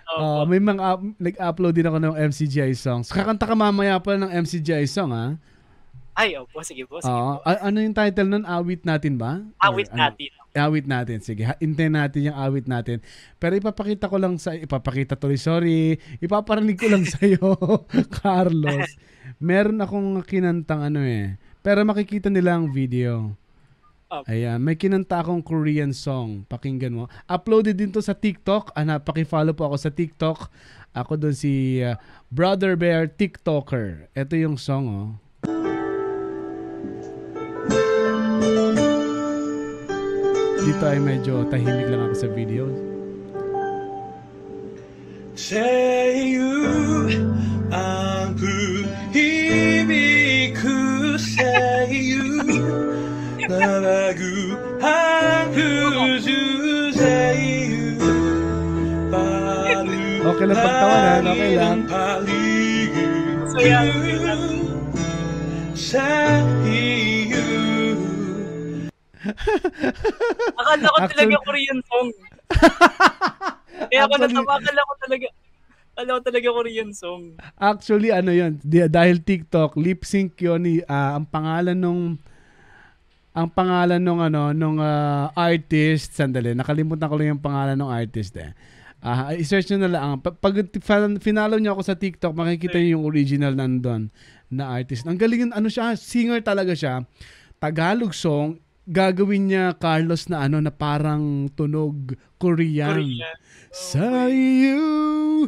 Uh, Opo. may mga up, nag-upload din ako ng M C G I songs. Kakanta ka mamaya pala ng M C G I song, ha? Ay, opo. Sige po, sige Oo. po. A- ano yung title nun? Awit natin ba? Or Awit ano? natin. Awit natin. Sige, ha- hintayin natin yung awit natin. Pero ipapakita ko lang sa... Ipapakita tuloy, sorry. Ipaparinig ko lang sa'yo, Carlos. Meron akong kinantang ano eh. Pero makikita nila ang video. Opo. Ayan, may kinanta akong Korean song. Pakinggan mo. Uploaded din to sa TikTok. Ah, paki-follow po ako sa TikTok. Ako doon si uh, Brother Bear TikToker. Ito yung song, oh. Dito ay medyo tahimik lang ako sa video. Sa'yo ang pag-ibig ko sa'yo Nalaguhan puso sa'yo Okay lang pagtawanan, okay lang. Masaya. Sa'yo Akala ko talaga Korean song. Kaya ako Actually- nasama, akala ko talaga, akala ko talaga Korean song. Actually, ano yun, di- dahil TikTok, lip sync yun, ni- ah, ang pangalan nung, ang pangalan nung ano, nung ah, artist, sandali, nakalimutan ko lang yung pangalan ng artist eh. Ah, i-search nyo na lang. Pag, pag finalo nyo ako sa TikTok, makikita nyo yung original nandun na artist. Ang galing yun, ano siya, singer talaga siya. Tagalog song, gagawin niya Carlos na ano na parang tunog Korean. Korean. Sa iyo.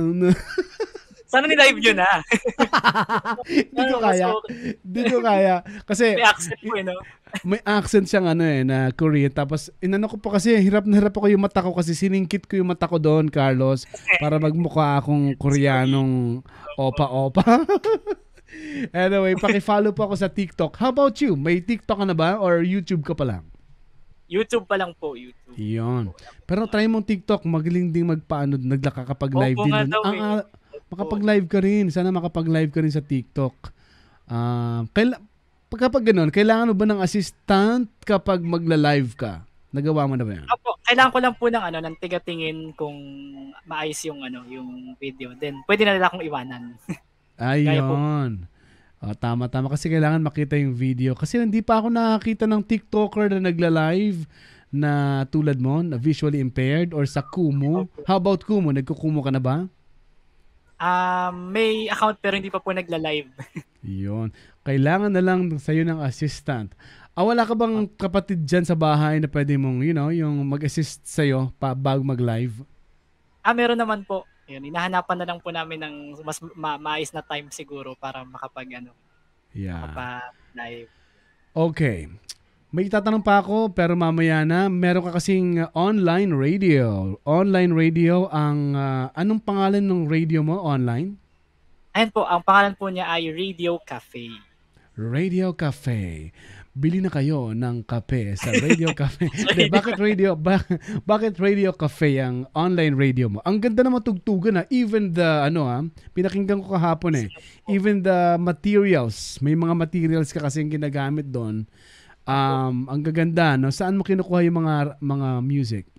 Sana ni-live yun ha. Hindi ko kaya. Hindi ko kaya. Kasi May accent po eh, no? may accent siyang ano eh, na Korean. Tapos inano ko pa kasi, hirap na hirap ako yung mata ko kasi siningkit ko yung mata ko doon, Carlos, para magmukha akong Koreanong opa-opa. Anyway, paki-follow po ako sa TikTok. How about you? May TikTok ka na ba or YouTube ka pa lang? YouTube pa lang po, YouTube. Iyon. Pero try mong TikTok, magaling ding magpaano, nagkakapag-live Opo din nga doon. daw Ang, eh. ah, makapag-live ka rin. Sana makapag-live ka rin sa TikTok. Ah, kaila, pagkapag ganun, kailangan mo ba ng assistant kapag magla-live ka? Nagawa mo na ba yan? Opo, kailangan ko lang po ng ano, ng tiga-tingin kung maayos yung ano, yung video. Then pwede na nila akong iwanan. Kaya po. Ayun. Oh, tama, tama. Kasi kailangan makita yung video. Kasi hindi pa ako nakakita ng TikToker na nagla-live na tulad mo, na visually impaired or sa Kumu. How about Kumu? Nagkukumu ka na ba? Um, may account pero hindi pa po nagla-live. Yun. Kailangan na lang sa'yo ng assistant. Ah, wala ka bang kapatid dyan sa bahay na pwede mong, you know, yung mag-assist sa'yo pa bago mag-live? Ah, meron naman po. Ayun, hinahanapan na lang po namin ng mas ma- maayos na time siguro para makapag ano, Yeah. makapag-live. Okay. May tatanong pa ako pero mamaya na. Meron ka kasing uh, online radio. Online radio ang... uh, anong pangalan ng radio mo online? Ayun po, ang pangalan po niya ay Radio Cafe. Radio Cafe. Bili na kayo ng kape sa Radio Cafe. Hindi, bakit radio? Ba- bakit Radio Cafe ang online radio mo? Ang ganda na matugtugan na. Even the, ano ha, pinakinggan ko kahapon eh. Even the materials. May mga materials ka kasing ginagamit doon. Um, ang gaganda, no? Saan mo kinukuha yung mga mga music?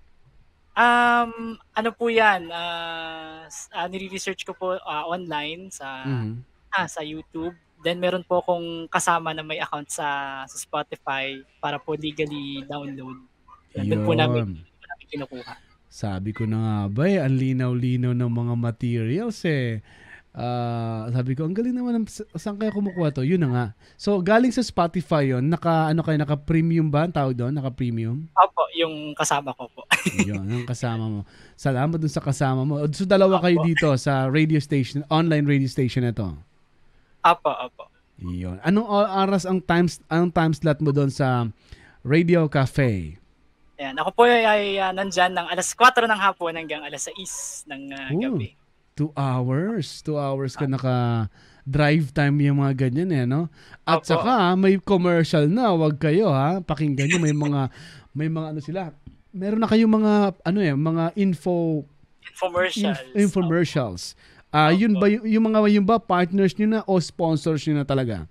Um, ano po 'yan? Ah, s- ah, nire-research ko po ah, online sa Mhm. ah, sa YouTube. Then meron po akong kasama na may account sa sa Spotify para po legally download. Doon po namin, Yun. doon po namin kinukuha. Sabi ko na nga ba eh, ang linaw-linaw ng mga materials eh. Ah, sabi ko, ang galing naman, ng, sa- saan kaya kumukuha to? Yun na nga. So, galing sa Spotify yun, naka, ano kayo, naka-premium ba ang tawag doon? Naka-premium? Opo, yung kasama ko po. Yun, ang kasama mo. Salamat dun sa kasama mo. So, dalawa kayo dito sa radio station, online radio station na to. Opo, opo. Yun. Anong o- oras ang times anong time slot mo doon sa Radio Cafe? Ayan, ako po ay, ay ah, nandyan ng alas kwatro ng hapon hanggang alas sais ng ah, Ooh. gabi. Two hours. Two hours ka naka drive time yung mga ganyan eh, no? At Opo. saka may commercial na, wag kayo ha. Pakinggan nyo, may mga may mga ano sila. Meron na kayong mga ano eh, mga info Infomercials. inf- infomercials. Ah, yun ba yung, yung mga yun ba partners niyo na o sponsors niyo na talaga?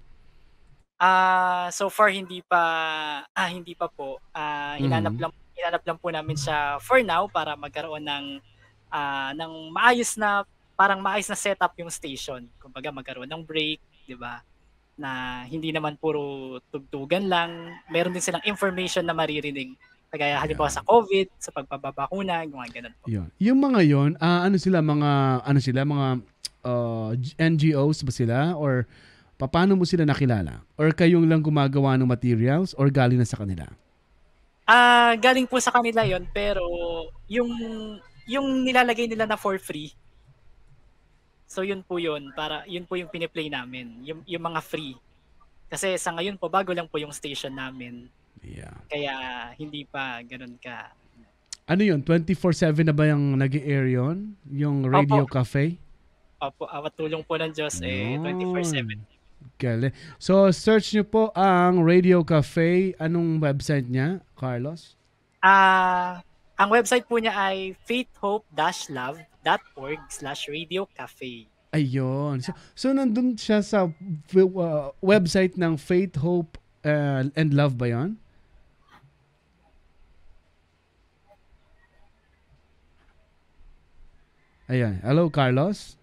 Ah, so far hindi pa ah hindi pa po. Ah, hinanap Mhm. lang hinanap lang po namin siya for now para magkaroon ng ah, ng maayos na parang maayos na setup yung station. Kumbaga magkaroon ng break, 'di ba? Na hindi naman puro tugtugan lang, meron din silang information na maririnig. Kagaya halimbawa Yeah. sa COVID, sa pagpapabakuna, yung mga ganun po. Yun. Yung mga yon, ah, ano sila mga ano sila mga uh, N G Os ba sila or paano mo sila nakilala? Or kayong lang gumagawa ng materials or galing na sa kanila? Ah, galing po sa kanila yon, pero yung yung nilalagay nila na for free. So yun po yun, para yun po yung pini-play namin, yung yung mga free. Kasi sa ngayon po bago lang po yung station namin. Yeah. Kaya hindi pa ganoon ka. Ano yun? twenty-four seven na ba yung nag-i-air yun? Yung Radio Opo. Cafe? Opo, awat tulong po ng Diyos eh twenty-four seven. Galing. So, search nyo po ang Radio Cafe. Anong website niya, Carlos? Ah, ang website po niya ay faithhope dash love dot org slash radio cafe. Ayun. So, so nandun siya sa uh, website ng Faith, Hope, uh, and Love ba yun? Ayan. Hello, Carlos?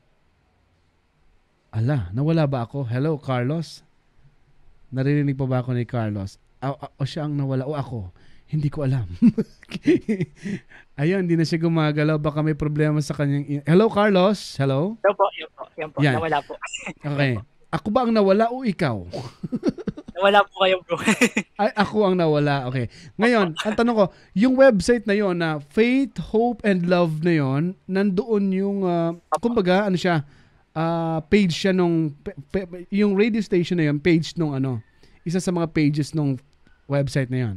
Ala, nawala ba ako? Hello, Carlos? Naririnig pa ba ako ni Carlos? O, o siya ang nawala? O ako? Hindi ko alam. Ayun, hindi na siya gumagalaw. Baka may problema sa kanyang... in- Hello, Carlos? Hello? Yan po, yan po, yan po. Yan. Nawala po. Okay. Ako ba ang nawala o ikaw? Nawala po kayo, bro. Ay, ako ang nawala. Okay. Ngayon, ang tanong ko, yung website na yon na Faith, Hope, and Love na yon, nandoon yung, uh, kumbaga, ano siya, uh, page siya nung, pe, pe, yung radio station na yon, page nung ano, isa sa mga pages nung website na yon.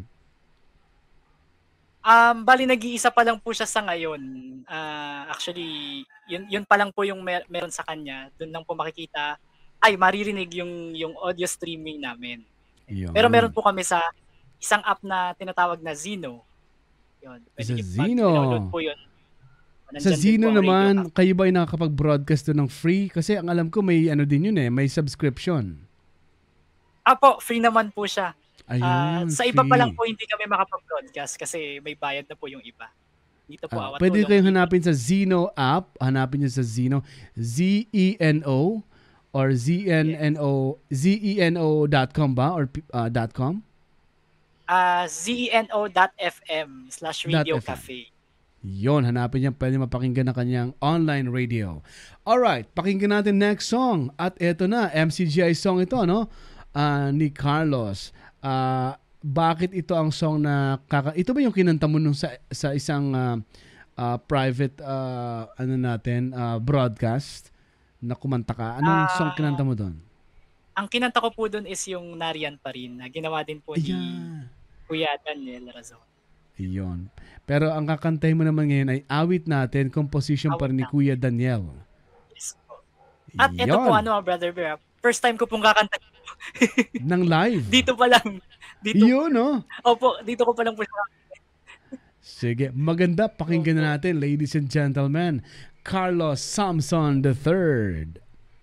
Um, bali nag-iisa pa lang po siya sa ngayon. Ah, actually, yun yun pa lang po yung mer- meron sa kanya. Doon lang po makikita, ay maririnig yung yung audio streaming namin. Yun. Pero meron po kami sa isang app na tinatawag na Zeno. Yun. Sa niyo- pag Zeno. dinownload po yun. Sa nandyan din Zeno po ang radio naman, app. kayo ba ay nakakapag-broadcast doon ng free? Kasi ang alam ko may ano din yun eh, may subscription. Apo, free naman po siya. Ah, Ayun, sa iba pa lang free. po hindi kami makapag-broadcast kasi may bayad na po yung iba. Dito po Ah, awat pwede tulong. kayong hanapin sa Zeno app. Hanapin nyo sa Zeno. Z E N O or Z N N O Z E N O dot com ba? Or uh, .com? Ah, zeno dot f m slash radio Dot F M. cafe. Yon, hanapin niya. Pwede mapakinggan na kanyang online radio. Alright, pakinggan natin next song. At eto na, M C G I song ito, no? Ah, ni Carlos. Ah, bakit ito ang song na kaka... Ito ba yung kinanta mo nung sa, sa isang ah, ah, private ah, ano natin, ah, broadcast na kumanta ka? Anong Ah, song kinanta mo doon? Ang kinanta ko po dun is yung Nariyan pa rin na ginawa din po ni Ayan. Kuya Daniel Razon. Iyon. Pero ang kakantay mo naman ngayon ay awit natin, composition pa rin ni Awit Kuya Daniel. Yes po. At ito po Iyon. ano, Brother Bear, first time ko pong kakanta Nang live. dito pa lang. Dito, Yun, no? opo, dito ko pa lang po siya. Sige, maganda. Pakinggan na natin, ladies and gentlemen. Carlos Samson the third.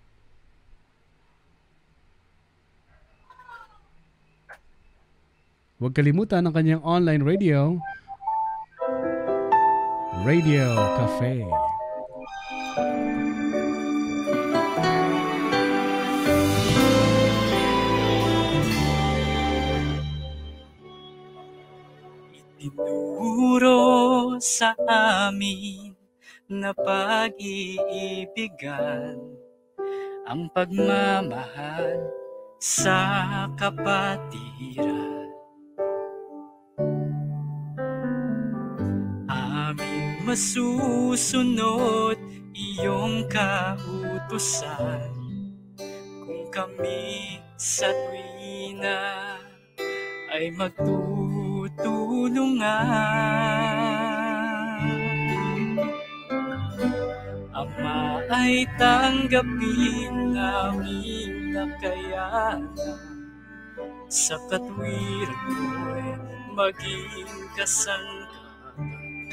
Huwag kalimutan ang kanyang online radio. Radio Cafe. Tinuro sa amin na pag-iibigan ang pagmamahal sa kapatiran. Aming masusunod iyong kautusan kung kami sa tuwina ay magtutulungan. Ama ay tanggapin naming nakayanan sa katwiran ko'y maging kasangkapan.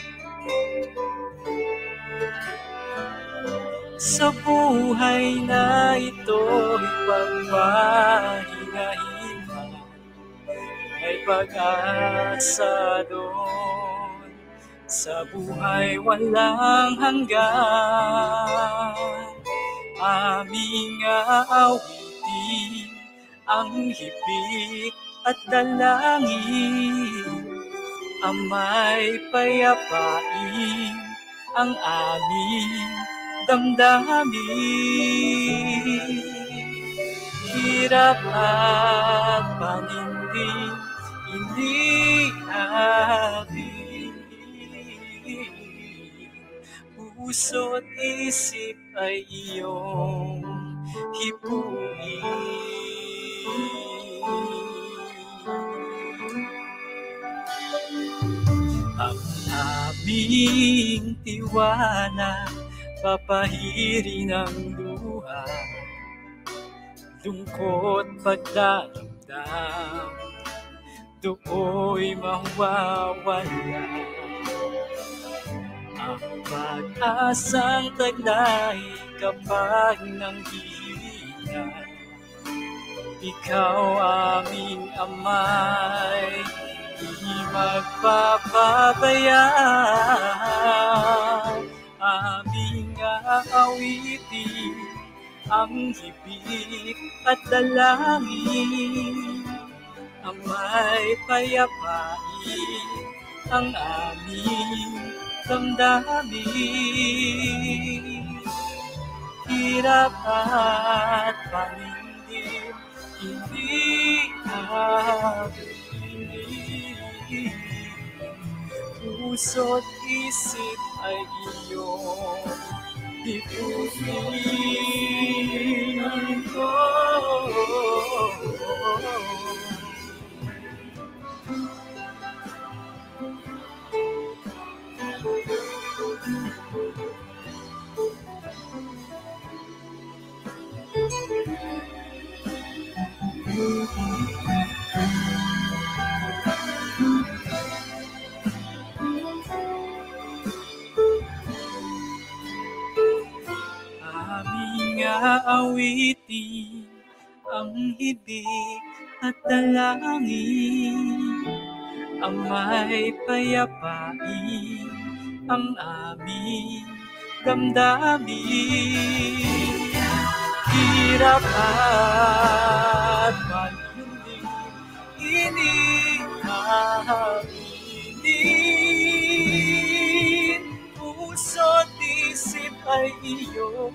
Sa buhay na ito'y pagpahingahin man, may pag-asa doon sa buhay walang hanggan. Aming aawitin ang hibik at dalangin, amay payapain ang aming damdamin. Hirap at panindig, hindi natin. Puso't isip ay iyong hipuin. Ang aming tiwala, papahirin ang luha, lungkot pagdaramdam, do'y mawawala. Ang pag-asang taglay kapag nanghihinga, ikaw aming amay, di magpapabayaan. Aming aawitin ang hibik at dalangin, amay payapain ang aming damdamin. Hirap at panindig, hindi natin. Puso't isip ay iyong hipuin ko. Aming aawitin ang hibik at dalangin, amay payapain ang aming damdamin. Hirap at panindig, inihabilin. Puso't isip ay iyong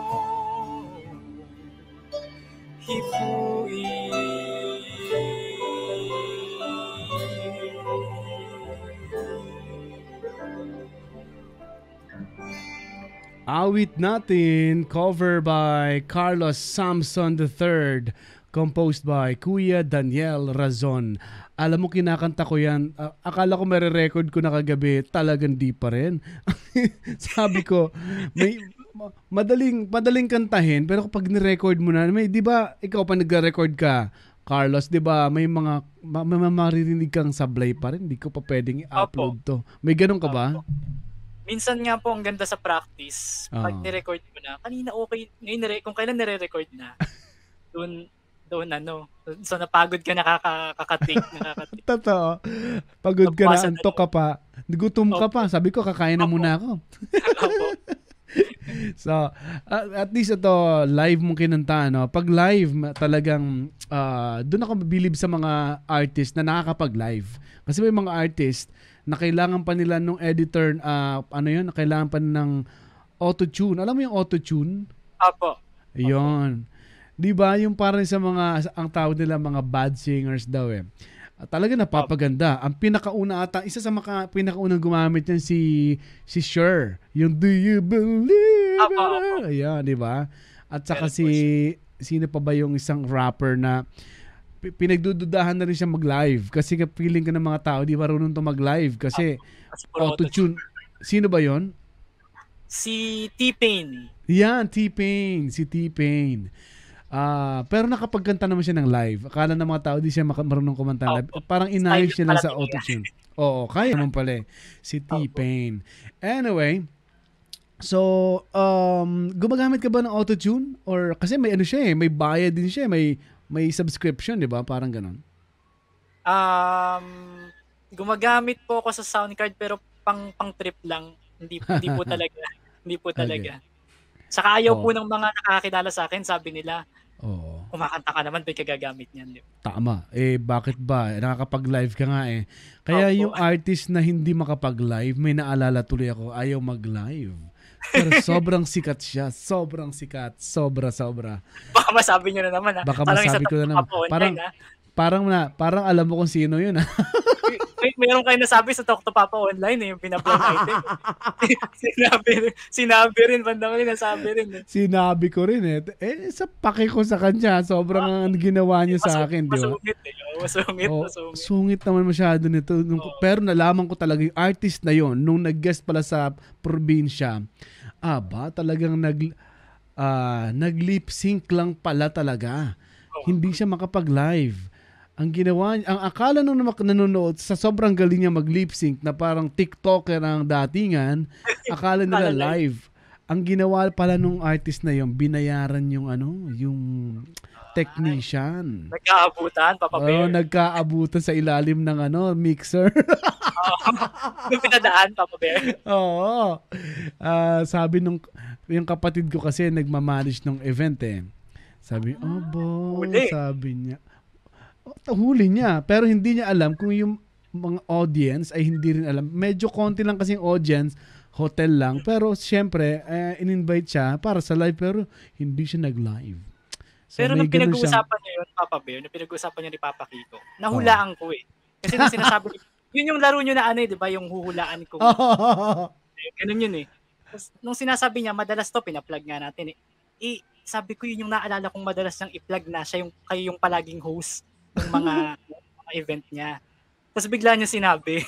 Awit natin, cover by Carlos Samson the third, composed by Kuya Daniel Razon. Alam mo, kinakanta ko yan. Uh, akala ko may record ko na kagabi. Talagang di pa rin. Sabi ko, may madaling madaling kantahin, pero kapag ni-record mo na, may, di ba, ikaw pa nagre-record ka, Carlos, di ba, may mga ma- ma- maririnig kang sablay pa rin. Hindi ko pa pwedeng i-upload to. May ganun ka ba? Opo. Minsan nga po ang ganda sa practice, pag Oo. ni-record mo na, kanina okay, ngayon nire- kung kailan nire-record na, doon, doon ano, so napagod ka, nakakakatik, nakakatik. Totoo. Pagod ka na, Magpasa na antok ka pa. Gutom ka Opo. pa. Sabi ko, kakain na Opo. muna ako. Opo. So, uh, at least ito, live mong kinanta, no? Pag live, ma- talagang, uh, doon ako mabilib sa mga artist na nakakapag-live. Kasi may mga artist na kailangan pa nila nung editor, uh, ano yun, na kailangan pa ng auto-tune. Alam mo yung auto-tune? Opo. Yun. Di ba? Yung parang sa mga, ang tawag nila, mga bad singers daw eh. Uh, talaga napapaganda. Ang pinakauna ata, isa sa mga pinakaunang gumamit yan si si Cher. Yung Do You Believe? Apo, apo. Ayan, di ba? At saka Meron si, po sino pa ba yung isang rapper na pi- pinagdududahan na rin siya mag-live kasi ka- feeling ka ng mga tao di marunong to mag-live kasi Kasi puro auto-tune. Sino ba yon? Si T-Pain. Yan, T-Pain. Si T-Pain. Ah, pero nakapagkanta naman siya ng live. Akala ng mga tao di siya maka- marunong kumanta ng live. Opo. Parang inayos Style siya lang pala sa niya. auto-tune. Oo, kaya naman pala eh. Si T-Pain. Anyway, so, um, gumagamit ka ba ng auto-tune? Or, kasi may ano siya eh, may bayad din siya, may may subscription, di ba? Parang ganon. Um, gumagamit po ako sa sound card pero pang pang trip lang, hindi hindi po talaga, hindi po talaga. Saka ayaw po Oo. ng mga nakakakilala sa akin, sabi nila, Oo. "Kumakanta ka naman, ba't ka gagamit niyan?" 'Di ba? Tama. Eh, bakit ba? Eh, nakakapag-live ka nga eh. Kaya Opo. yung artist na hindi makapag-live, may naalala tuloy ako, ayaw mag-live. Pero sobrang sikat siya. Sobrang sikat. Sobra, sobra. Baka masabi niyo na naman, ah. Baka Parang isa masabi ko na naman. Papa Parang, Online, ah. parang na, parang alam mo kung sino yun, ah. May, may meron kayo nasabi sa Talk to Papa Online, eh, yung binablog item. sinabi, sinabi rin, bandang rin, nasabi rin. Eh. Sinabi ko rin eh. Eh, sa paki ko sa kanya, sobrang ang ginawa niya sa akin, di ba? Masungit eh. Oh, masungit, Oh, masungit. sungit naman masyado nito. Nung, Oo. Pero nalaman ko talaga yung artist na yon nung nag-guest pala sa probinsya. Aba, talagang nag ah, nag-lip sync lang pala talaga. Oo. Hindi siya makapag-live. Ang ginawa niya, ang akala nung namak- nanonood sa sobrang galing niya mag-lip sync na parang TikToker ang datingan, akala nila Akala live. Ang ginawa pala nung artist na yon, binayaran yung ano, yung technician. Nagkaabutan, Papa Oh, Bear. nagkaabutan sa ilalim ng ano, mixer. Yung pinadaan, Papa Bear. Oo. Ah, sabi nung yung kapatid ko kasi nagmamanage ng event eh. Sabi, oh, bo, Huli. sabi niya. Oh, huli niya. Pero hindi niya alam kung yung mga audience ay hindi rin alam. Medyo konti lang kasing audience, hotel lang. Pero siyempre, eh, in-invite siya para sa live pero hindi siya nag-live. So, Pero may nung ganun siyang- pinag-uusapan niyo yun, Papa Bear, nung pinag-uusapan niyo ni Papa Kiko, nahulaan ko eh. Kasi nung sinasabi, yun yung laro niyo na ano eh, di ba? Yung huhulaan ko. Ganun yun eh. Tapos, nung sinasabi niya, madalas to, pina-plug nga natin eh. Eh, sabi ko yun yung naalala kong madalas niyang i-plug na siya yung, kayo yung palaging host ng mga, mga event niya. Tapos bigla niya sinabi.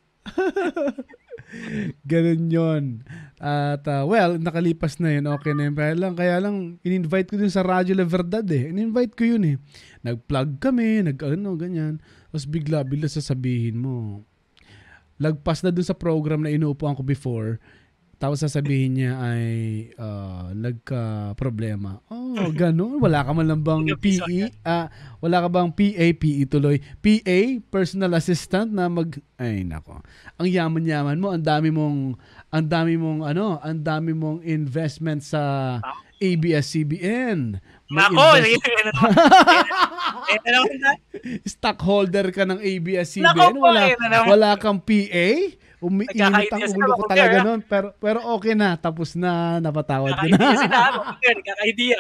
Ganun yun. At uh, well, nakalipas na yun. Okay na yun. Kaya lang, kaya lang, in-invite ko din sa Radyo La Verdad eh. In-invite ko yun eh. Nag-plug kami, nag-ano, ganyan. Tapos bigla-bigla sasabihin mo. Lagpas na dun sa program na inuupuan ko before. Tapos sasabihin niya ay uh, nagka-problema. Oh, ganun. Wala ka man lang bang P E? Ah, wala ka bang P A, P E tuloy? P A, personal assistant na mag... Ay, nako. Ang yaman-yaman mo, ang dami mong, ang dami mong, ano, ang dami mong investment sa A B S C B N. May Nako! invest- Yun naman. Eh, ano naman? stockholder ka ng A B S C B N. Nako po, Wala, eh, ano naman? wala kang P A. Umiinit ang Nagkakainis ulo na ko ako, talaga Bear, nun. Pero, pero okay na. Tapos na. Napatawad ko na. Kaka-idea sila. Papa Bear, kaka-idea.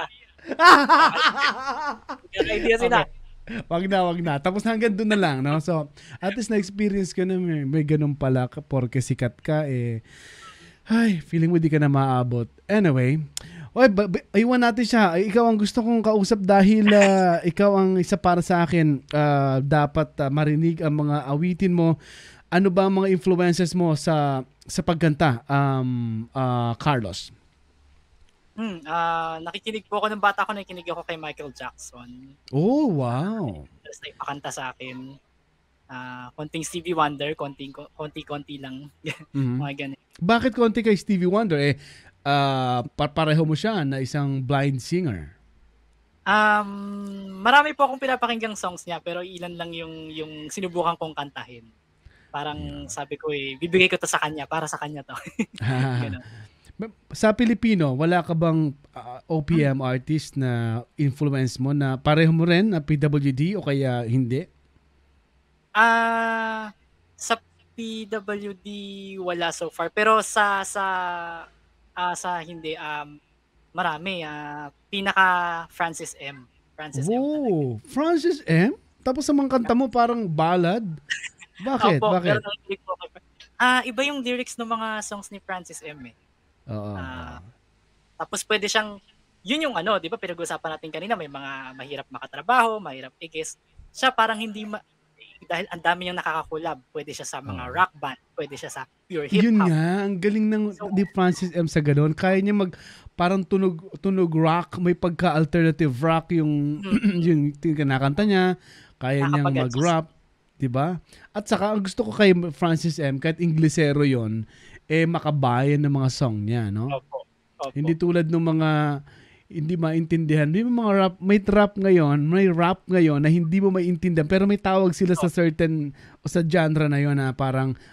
Kaka-idea sila. Okay. Wag na, wag na. Tapos hanggang doon na lang, no? So, at least na-experience ko na may, may ganun pala ka, porke sikat ka, eh. Ay, feeling mo di ka na maabot. Anyway, oy, ba, ba, iwan natin siya. Ay, ikaw ang gusto kong kausap dahil uh, ikaw ang isa para sa akin. Uh, dapat uh, marinig ang mga awitin mo. Ano ba ang mga influences mo sa sa pagkanta, um, uh, Carlos? Hmm, ah, nakikinig po ako ng bata ko, nakikinig ako kay Michael Jackson. Oh, wow. Tapos na ipakanta sa akin. Ah, konting Stevie Wonder, konting konti-konti lang. Mhm. Mga ganun. Bakit konti kay Stevie Wonder? Eh, uh, pareho mo siya na isang blind singer. Um, marami po akong pinapakinggang songs niya pero ilan lang yung yung sinubukan kong kantahin. Parang sabi ko eh, bibigay ko to sa kanya para sa kanya to. Ganun. Sa Pilipino, wala ka bang uh, O P M artist na influence mo na pareho mo rin na P W D o kaya hindi? Ah, sa P W D wala so far pero sa sa ah, sa hindi um marami ah pinaka Francis M. Francis M. Wow, Francis M? Tapos sa mga kanta mo parang ballad? Bakit? Opo, Bakit? pero nakikinig po ako. Ah, iba yung lyrics ng mga songs ni Francis M. eh. Oo. Ah, tapos pwede siyang, yun yung ano, di ba pinag-usapan natin kanina, may mga mahirap makatrabaho, mahirap igis. Siya parang hindi, ma- dahil ang dami niyang nakakakulab, pwede siya sa mga Oo. rock band, pwede siya sa pure Yun hip-hop. nga, ang galing ng So- ni Francis M sa ganun. Kaya niya mag parang tunog tunog rock, may pagka-alternative rock yung yung kinakanta niya. Kaya niyang Nakakapag-adjust. mag-rap, 'di ba? At saka ang gusto ko kay Francis M, kahit Inglesero 'yon, eh makabayan ng mga song niya, no? Opo. Opo. Hindi tulad ng mga hindi maintindihan. May mga rap, may trap ngayon, may rap ngayon na hindi mo maintindihan pero may tawag sila sa certain o sa genre na 'yon na parang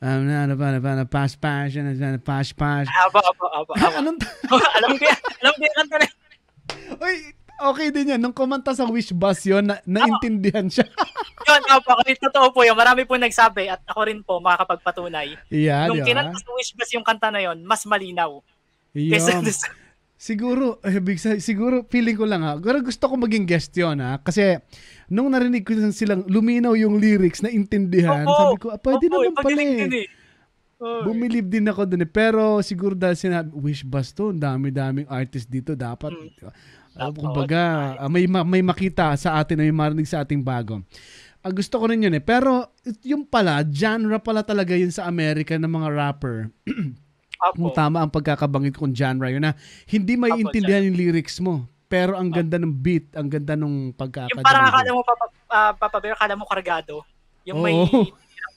Um, na, na, na, na, pash, pash, na, na, pash, pash. Aba, aba, aba, aba. Anong, alam ko yan. Alam ko yan. Kanta na. Uy, okay din yan. Nung kumanta sa Wish Bus yun, na, naintindihan siya. Yun, opo. Totoo po yun. Marami po nagsabi at ako rin po makakapagpatunay. Yeah, Nung di ba? kinanta sa Wish Bus yung kanta na yun, mas malinaw. Yun. Kesa sa... Siguro, eh, big, siguro, feeling ko lang ha. Pero gusto ko maging guest yun ha. Kasi, nung narinig ko silang luminaw yung lyrics na intindihan, Opo, sabi ko, ah, pwede opo, naman pala pagaling eh. din eh. Oh. Bumilib din ako dun eh. Pero siguro dahil sinabi, Wish Bus to, dami-daming artist dito, dapat. Hmm. Uh, kumbaga, uh, may, may makita sa atin, may marinig sa ating bago. Uh, gusto ko rin yun eh. Pero yung pala, genre pala talaga yun sa Amerika ng mga rapper. Kung tama ang pagkakabangit kong genre yun na hindi may Apo, intindihan yung lyrics mo. Pero ang ganda ng beat, ang ganda ng pagkakadali. Yung parang akala mo, papa, uh, papabero, akala mo kargado. Yung may... Oh.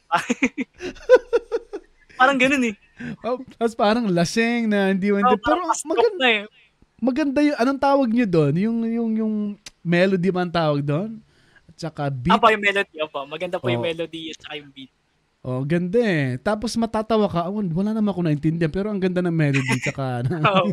Parang ganun eh. Oh, tapos parang lasing na hindi mo. Oh, pero maganda, na eh. maganda yung, anong tawag nyo doon? Yung, yung, yung melody man tawag doon? At saka beat. Opo, yung melody. Opo. Maganda po oh. yung melody at saka yung beat. Oh, ganda eh. Tapos matatawa ka, oh, wala naman ako naintindihan, pero ang ganda ng melody. Tsaka, oh.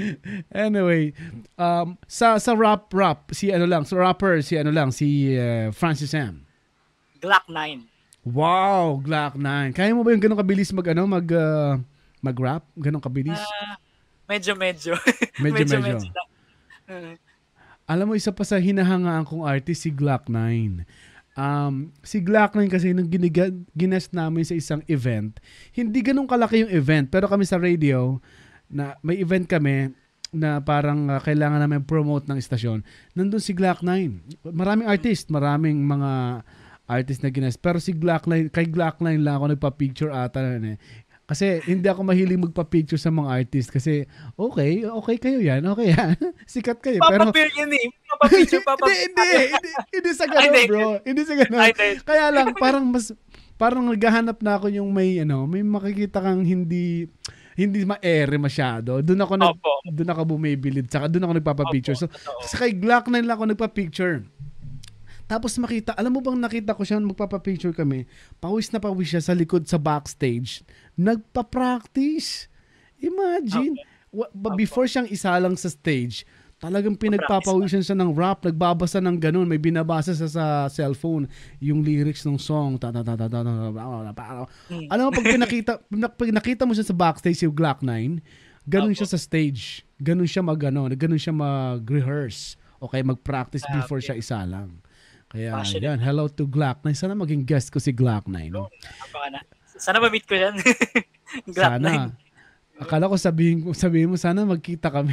Anyway, um, sa sa rap rap, si ano lang, sa rapper, si ano lang, si uh, Francis M. Glock nine. Wow, Glock nine. Kaya mo ba yung ganun kabilis mag, ano, mag, uh, mag-rap? Ganun kabilis? Uh, medyo, medyo. Medyo, medyo. medyo. medyo uh. Alam mo, isa pa sa hinahangaan kong artist, si Glock nine. Um, si Glock nine kasi nung giniga, ginest namin sa isang event, hindi ganun kalaki yung event, pero kami sa radio, na may event kami na parang uh, kailangan namin promote ng istasyon. Nandun si Glock nine. Maraming artist, maraming mga artist na ginest. Pero si Glock nine, kay Glock nine lang ako nagpa-picture ata na eh. Kasi hindi ako mahilig magpa-picture sa mga artist kasi okay, okay kayo yan, okay yan. Sikat kayo. Papapir yun eh. Papapicture, papapicture. Hindi, hindi, hindi, hindi sa gano'n bro. Hindi sa gano'n. Kaya lang, parang mas, parang naghahanap na ako yung may, ano, may makikita kang hindi, hindi ma-ere masyado. Doon ako, nag, doon ako bumibilid. Saka doon ako nagpapapicture. So, sa kay Glock nine lang ako nagpa-picture. Tapos makita, alam mo bang nakita ko siya, magpapapicture kami, pawis na pawis siya sa likod sa backstage. Nagpa-practice. Imagine. Okay. Before siyang isalang sa stage, talagang pinagpapawisan siya ng rap, nagbabasa ng ganun, may binabasa sa sa cellphone yung lyrics ng song. Ta ta ta ta ta. Alam mo pag pinakita pag nakita mo siya sa backstage yung Glock nine, ganun siya sa stage. Ganun siya mag ano, ganun siya mag-rehearse. Okay, mag-practice before siya isalang. Kaya yan, hello to Glock nine. Sana maging guest ko si Glock nine. No? Sana ma-meet ko yan. Glock nine. Akala ko sabihin, sabihin mo, sana magkita kami.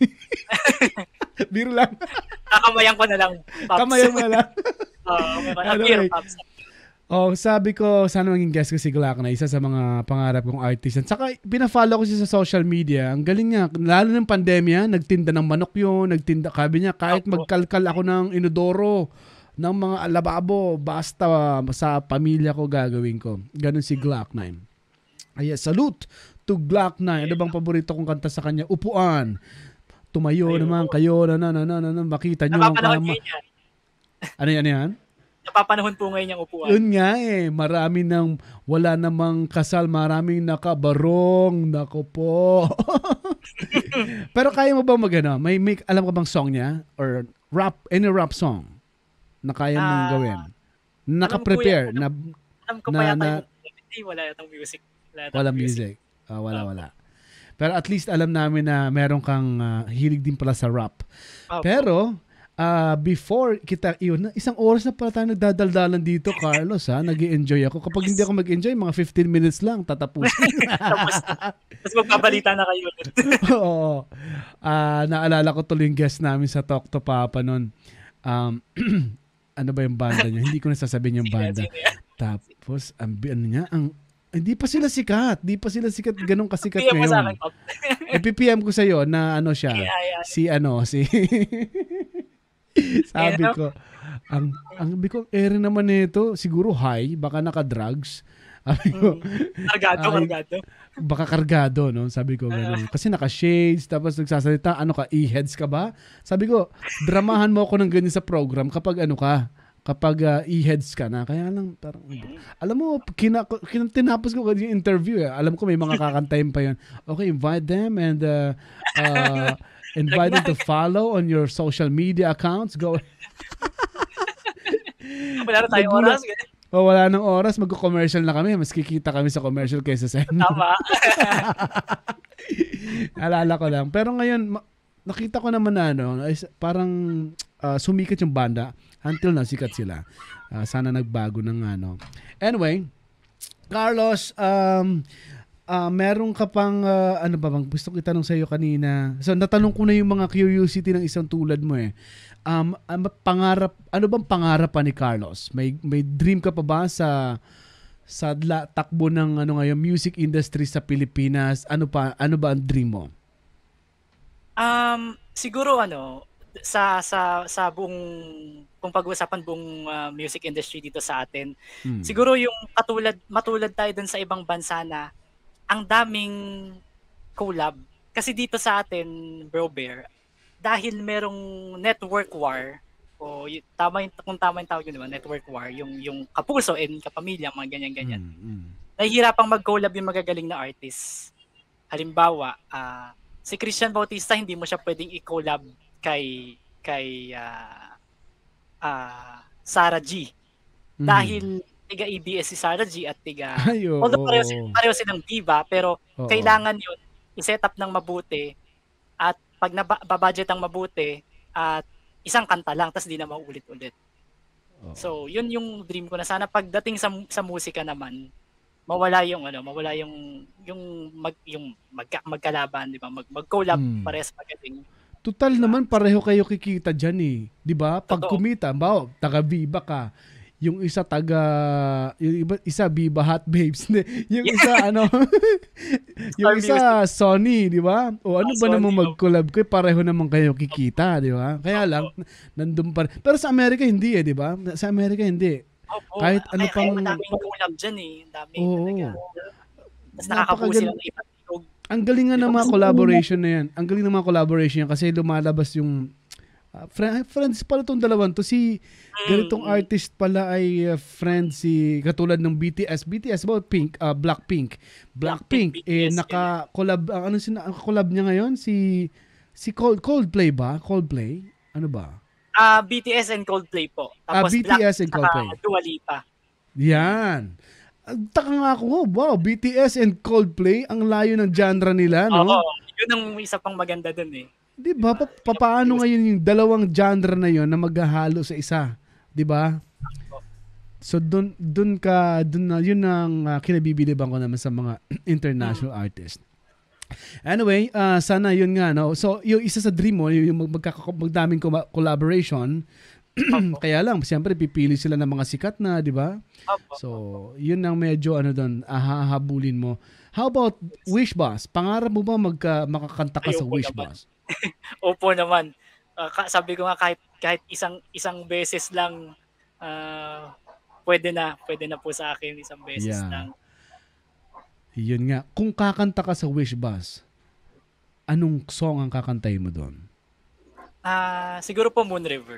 Biro lang. Kakamayan ko na lang, Pops. Kamayan mo na lang. Oo, anyway. Pops. Oh, sabi ko, sana maging guest ko si Glock nine, isa sa mga pangarap kong artist. At saka, pinafollow ko siya sa social media. Ang galing niya. Lalo ng pandemya, nagtinda ng manok yun. Nagtinda, sabi niya, kahit magkalkal ako ng inodoro, ng mga lababo, basta sa pamilya ko gagawin ko. Ganun si Glock nine. Ay, salute to Glock nine. Ano bang paborito kong kanta sa kanya? Upuan. Tumayo Ayaw. naman kayo na na na na na makita nyo ang kama. Ano yan yan? Napapanahon po ngayon yung upuan. Yun nga eh. Marami nang wala namang kasal. Maraming nakabarong. Nako po. Pero kaya mo ba mag-ano? May, may alam ka bang song niya? Or rap, any rap song? Na kaya mong uh, gawin. Naka-prepare. Alam, na, alam ko na, pa yata na, yung wala yatang music. Wala, wala music. music. Uh, wala, uh, wala. Pero at least alam namin na meron kang uh, hilig din pala sa rap. Uh, Pero, uh, before kita, yun, isang oras na pala tayo nagdadaldalan dito, Carlos, ha? Nag-i-enjoy ako. Kapag hindi ako mag-enjoy, mga fifteen minutes lang, tatapusin. Tapos, tapos magpabalita na kayo. Oo. Uh, naalala ko tuloy yung guest namin sa Talk to Papa nun. Um, ano ba yung banda niya? Hindi ko na sasabihin yung banda. Tapos, ang, ano niya, ang, hindi pa sila sikat. Hindi pa sila sikat, ganun kasikat ngayon. I-P P M ko sa'yo na ano siya, yeah, yeah. si ano, si... sabi ko, ang, ang sabi ko, ere naman nito, siguro high, baka naka-drugs. Sabi ko, mm, kargado, ay, kargado. Baka kargado, no? Sabi ko, gano'n. Kasi naka-shades, tapos nagsasalita, ano ka, e-heads ka ba? Sabi ko, dramahan mo ako ng ganyan sa program kapag ano ka, kapag uh, e-heads ka na. Kaya lang, parang, alam mo, kina, kina, tinapos ko yung interview. Eh. Alam ko may mga kakantayin pa yun. Okay, invite them and uh, uh, invite them to follow on your social media accounts. Go. Wala na tayong oras. O, wala nang oras. Mag-commercial na kami. Mas kikita kami sa commercial kaysa sa inyo. Tama. Alala ko lang. Pero ngayon, ma- nakita ko naman na ano, parang uh, sumikat yung banda. Until now, sikat sila. Uh, sana nagbago ng ano. Anyway, Carlos, um, uh, meron ka pang, uh, ano ba bang, gusto ko itanong sa iyo kanina. So, natanong ko na yung mga curiosity ng isang tulad mo eh. Um, um, pangarap, ano bang pangarap pa ni Carlos? May, may dream ka pa ba sa sa la, takbo ng ano ngayon, music industry sa Pilipinas? Ano pa, ano ba ang dream mo? Um, siguro ano, sa sa sa buong kung pag-uusapan buong uh, music industry dito sa atin, hmm. siguro yung katulad matulad tayo dun sa ibang bansa na ang daming collab kasi dito sa atin, Bro Bear, dahil merong network war o y- tama yung, kung tama yung tawag yun, diba? Network war, yung yung kapuso and kapamilya, mga ganyan-ganyan. Hmm. Hmm. Nahihirapang mag-collab yung magagaling na artists. Halimbawa, uh, si Christian Bautista, hindi mo siya pwedeng i-collab kay kay uh, uh, Sarah G. Mm. Dahil tiga E B S si Sarah G at tiga Ay, oh, although pareho, oh. pareho silang diva, pero oh, kailangan yun i-set up ng mabuti at pag nababudget ang mabuti at isang kanta lang tapos di na mauulit-ulit. Oh. So, yun yung dream ko na sana pagdating sa sa musika naman mawala yung ano, mawala yung yung mag yung magka, magkalaban, di ba? Mag mag-collab hmm. parehas magaling. Total naman pareho kayo kikita diyan eh, 'di ba? Pag kumita, bao, taga Viva ka. Yung isa taga yung iba, isa Viva Hot Babes. Yung isa ano yung isa Sony, 'di ba? O ano ba namang mag-collab kayo, pareho naman kayo kikita, 'di ba? Kaya lang nandun pa. Pero sa Amerika hindi eh, 'di ba? Sa Amerika hindi. Opo. Kahit ano ay, pang ay, madaming collab diyan eh. Dami oh, talaga. Tapos nakakabuo sila ng iba't ibang. Ang galing nga ng mga collaboration na yan. Ang galing ng mga collaboration yan kasi lumalabas yung uh, friend, friends pala itong dalawang to. Si ganitong artist pala ay uh, friend si katulad ng B T S. B T S about Pink, uh, Blackpink. Blackpink. Blackpink eh naka-collab, uh, ano sina collab niya ngayon? Si si Cold, Coldplay ba? Coldplay? Ano ba? Ah, uh, B T S and Coldplay po. Ah, Tapos B T S and Coldplay. Dua Lipa. Yan. Taka nga ako, wow, B T S and Coldplay, ang layo ng genre nila, no? Oo, yun ang isa pang maganda dun eh. Di ba? Pa- paano ngayon yung dalawang genre na yon na maghahalo sa isa? Di ba? So, dun, dun ka, dun na, yun ang uh, kinabibiliban ko naman sa mga international hmm. artists. Anyway, uh, sana yun nga, no? So, yung isa sa dream mo, yung magkaka- magdaming collaboration, kaya lang, siyempre pipili sila ng mga sikat na, di ba? So, yun ang medyo ano doon, ahahabulin mo. How about Wish Boss? Pangarap mo ba magka, makakanta ka Ay, sa Wish naman. Boss? Opo naman. Uh, sabi ko nga kahit kahit isang isang beses lang uh, pwede na, pwede na po sa akin isang beses yeah. lang. Yun nga. Kung kakanta ka sa Wish Boss, anong song ang kakantay mo doon? Ah, uh, siguro po Moon River.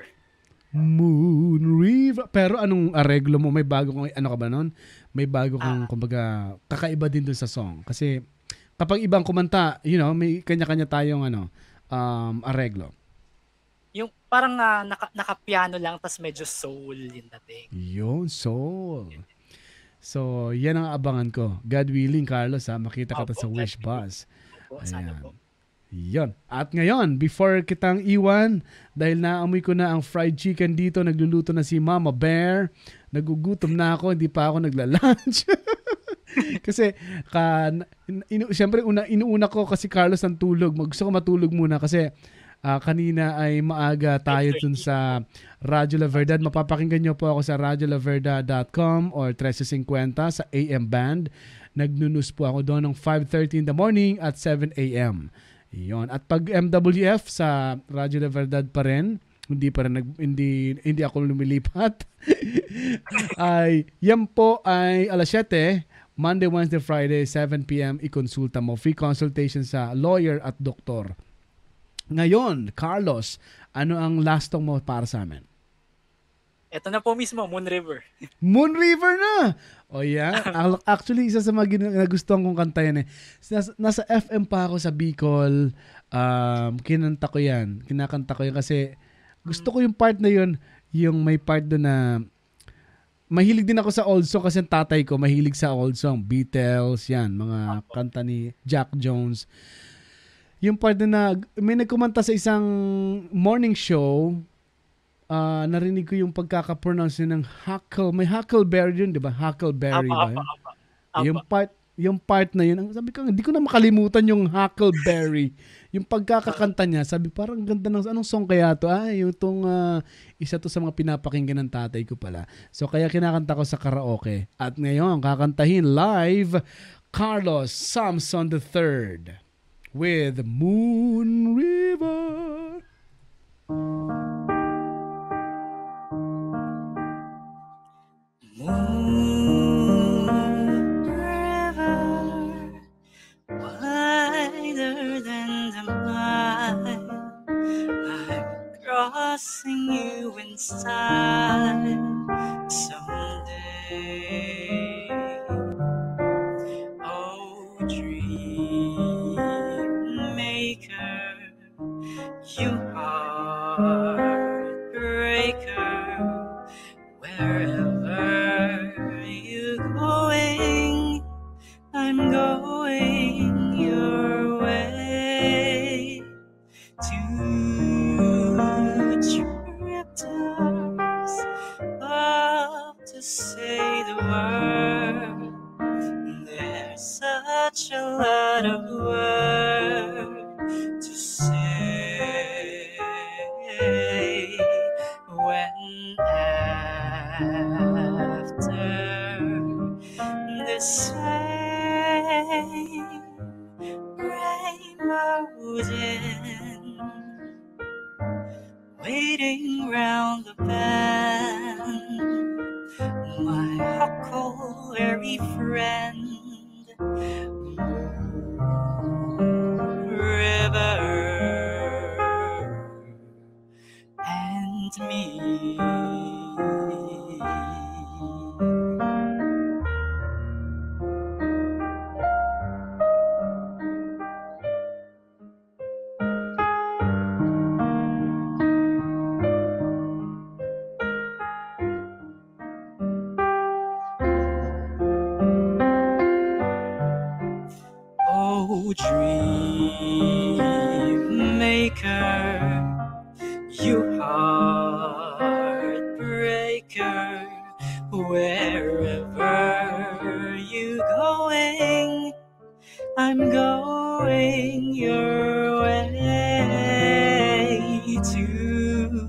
Moon River. Pero anong areglo mo? May bago kang, ano ka ba nun? May bago kang, ah. kumbaga, kakaiba din dun sa song. Kasi, kapag ibang kumanta, you know, may kanya-kanya tayong, ano, um, areglo. Yung parang uh, naka, naka-piano lang, tas medyo soul yung dating. Yun, soul. So, yan ang abangan ko. God willing, Carlos, ha? Makita ka oh, sa Wish Boss. Sana po. Yon. At ngayon, before kitang iwan, dahil naamoy ko na ang fried chicken dito, nagluluto na si Mama Bear. Nagugutom na ako, hindi pa ako nagla-lunch. Kasi, ka, inu, siyempre, una, inuuna ko kasi Carlos ang tulog. Gusto ko matulog muna kasi uh, kanina ay maaga tayo dun sa Radyo La Verdad. Mapapakinggan nyo po ako sa radyo la verdad dot com or thirteen fifty sa A M band. Nagnunus po ako doon ng five thirty in the morning at seven a.m. Yon. At pag M W F sa Radyo La Verdad pa rin, hindi pa rin nag, hindi hindi ako lumilipat. Ay, yan po ay alas siyete, Monday, Wednesday, Friday, seven p.m. i-consulta mo. Free consultation sa lawyer at doktor. Ngayon, Carlos, ano ang last song mo para sa amin? Ito na po mismo, Moon River. Moon River na! O yan. Al- Actually, isa sa mga gina- nagustuhan kong kanta yan eh. Nasa, nasa F M pa ako sa Bicol. Um, kinanta ko yan. Kinakanta ko yan kasi gusto ko yung part na yun. Yung may part doon na mahilig din ako sa old song kasi ang tatay ko mahilig sa old song. Beatles, yan. Mga kanta ni Jack Jones. Yung part na may nagkumanta sa isang morning show. Uh, narinig ko yung pagkaka-pronounce ng Huckle. May Huckleberry yun, di ba? Huckleberry ba yun? Apa, apa, apa. Yung part, yung part na yun, ang sabi ko, hindi ko na makalimutan yung Huckleberry. Yung pagkakakanta niya, sabi parang ganda ng, anong song kaya to? Ah, yung tong, uh, isa to sa mga pinapakinggan ng tatay ko pala. So, kaya kinakanta ko sa karaoke. At ngayon, kakantahin live, Carlos Samson the third with Moon River. Moon River, wider than the mile, I'm crossing you in style someday. Oh, dream maker, you heartbreaker, wherever you're going, I'm going your way. Two chapters up to say the word. There's such a lot of words to say when after the same rainbows in, waiting round the bend, my huckleberry friend, River and me. Oh, dream maker, you heartbreaker, wherever you going, I'm going your way. Two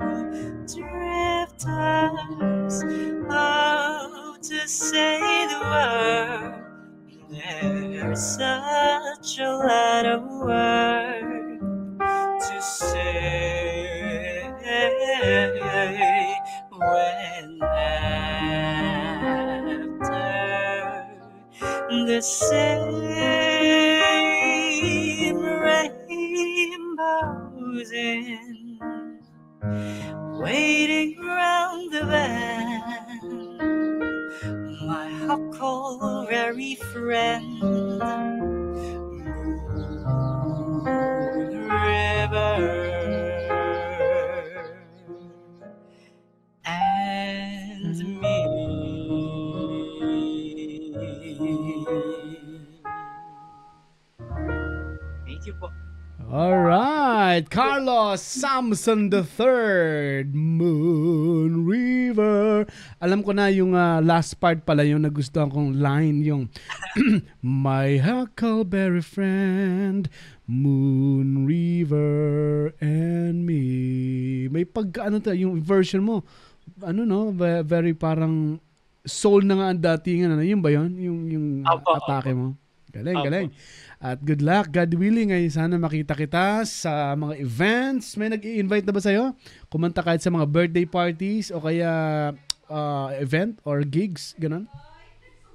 drifters out to say the word. There's such a lot of words to say when after the same rainbows in, waiting round the bend, my huckleberry friend, Moon River and me. Thank you po. Alright, Carlos Samson the third, Moon River. Alam ko na yung uh, last part pala yung nagustuhan kong line, yung my huckleberry friend, Moon River and me. May pag ano to, yung version mo, ano no, very parang soul na nga ang datingan. Ano, yun ba yun? Yung, yung Apo, atake apo. mo. Galing, Apo. galing. At good luck, God willing, ay sana makita kita sa mga events. May nag-i-invite na ba sa'yo? Kumanta kahit sa mga birthday parties o kaya uh, event or gigs, ganun?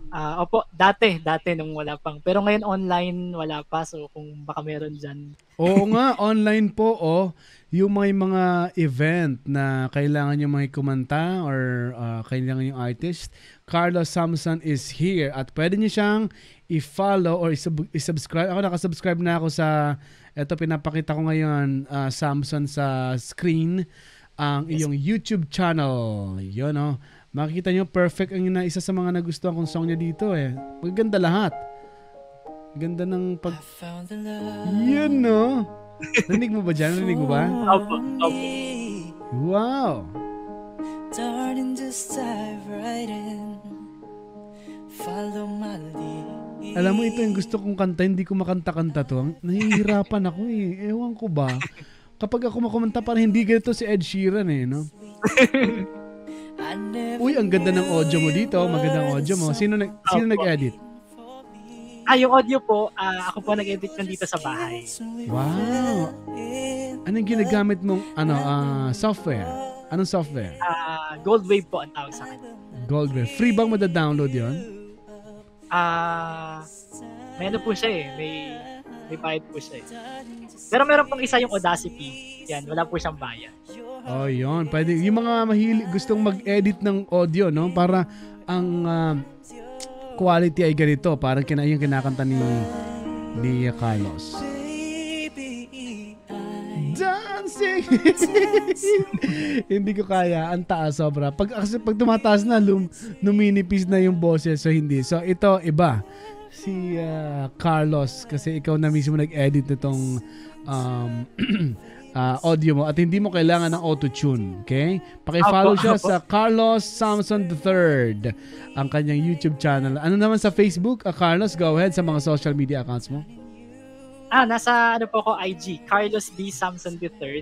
Ah, opo, dati, dati nung wala pang. Pero ngayon online, wala pa. So kung baka meron dyan. Oo nga, online po, oh. Yung may mga event na kailangan nyo may kumanta or uh, kailangan yung artist, Carlos Samson is here. At pwede nyo siyang i-follow or isub- i-subscribe. Ako nakasubscribe na ako sa, eto pinapakita ko ngayon, uh, Samson sa screen, ang Yes. iyong YouTube channel. Yun, oh. Makikita nyo, perfect ang na isa sa mga nagustuhan kong song niya dito eh. Maganda lahat. Ganda ng pag... Yun, no? Narinig mo ba dyan? Narinig mo ba? Opo, opo. Wow! Darling, just dive right in. Follow my lead. Alam mo, ito yung gusto kong kanta. Hindi ko makanta-kanta to. Ang- Nahihirapan ako eh. Ewan ko ba? Kapag ako makumanta, parang hindi ganito si Ed Sheeran eh, no? I never Uy, ang ganda ng audio mo dito. Magandang audio mo. Sino, nag, sino Opo. nag-edit? Ah, yung audio po, ah, ako po nag-edit lang dito sa bahay. Wow! Anong ginagamit mong ano, ah, software? Anong software? Ah, Gold Wave po ang tawag sa akin. Goldware. Free bang mada-download yon? Ah, may ano po siya eh, may may bayad po siya eh. Pero meron pong isa yung Audacity. Yan, wala po siyang bayad. Oh, yun. Pwede. Yung mga mahili, gustong mag-edit ng audio, no? Para ang ah, quality ay ganito. Parang kina, yung kinakanta ni, ni Carlos. Dancing! Hindi ko kaya. Ang taas sobra. Pag, kasi pag tumataas na, lum, numinipis na yung boses. So, hindi. So, ito, iba. Si ah, Carlos. Kasi ikaw na mismo nag-edit nitong um, uh, audio mo at hindi mo kailangan ng auto-tune. Okay? Paki-follow Apo, siya apo. sa Carlos Samson the third, ang kanyang YouTube channel. Ano naman sa Facebook? Uh, Carlos, go ahead sa mga social media accounts mo. Ah, nasa ano po ako, I G, Carlos B. Samson the third.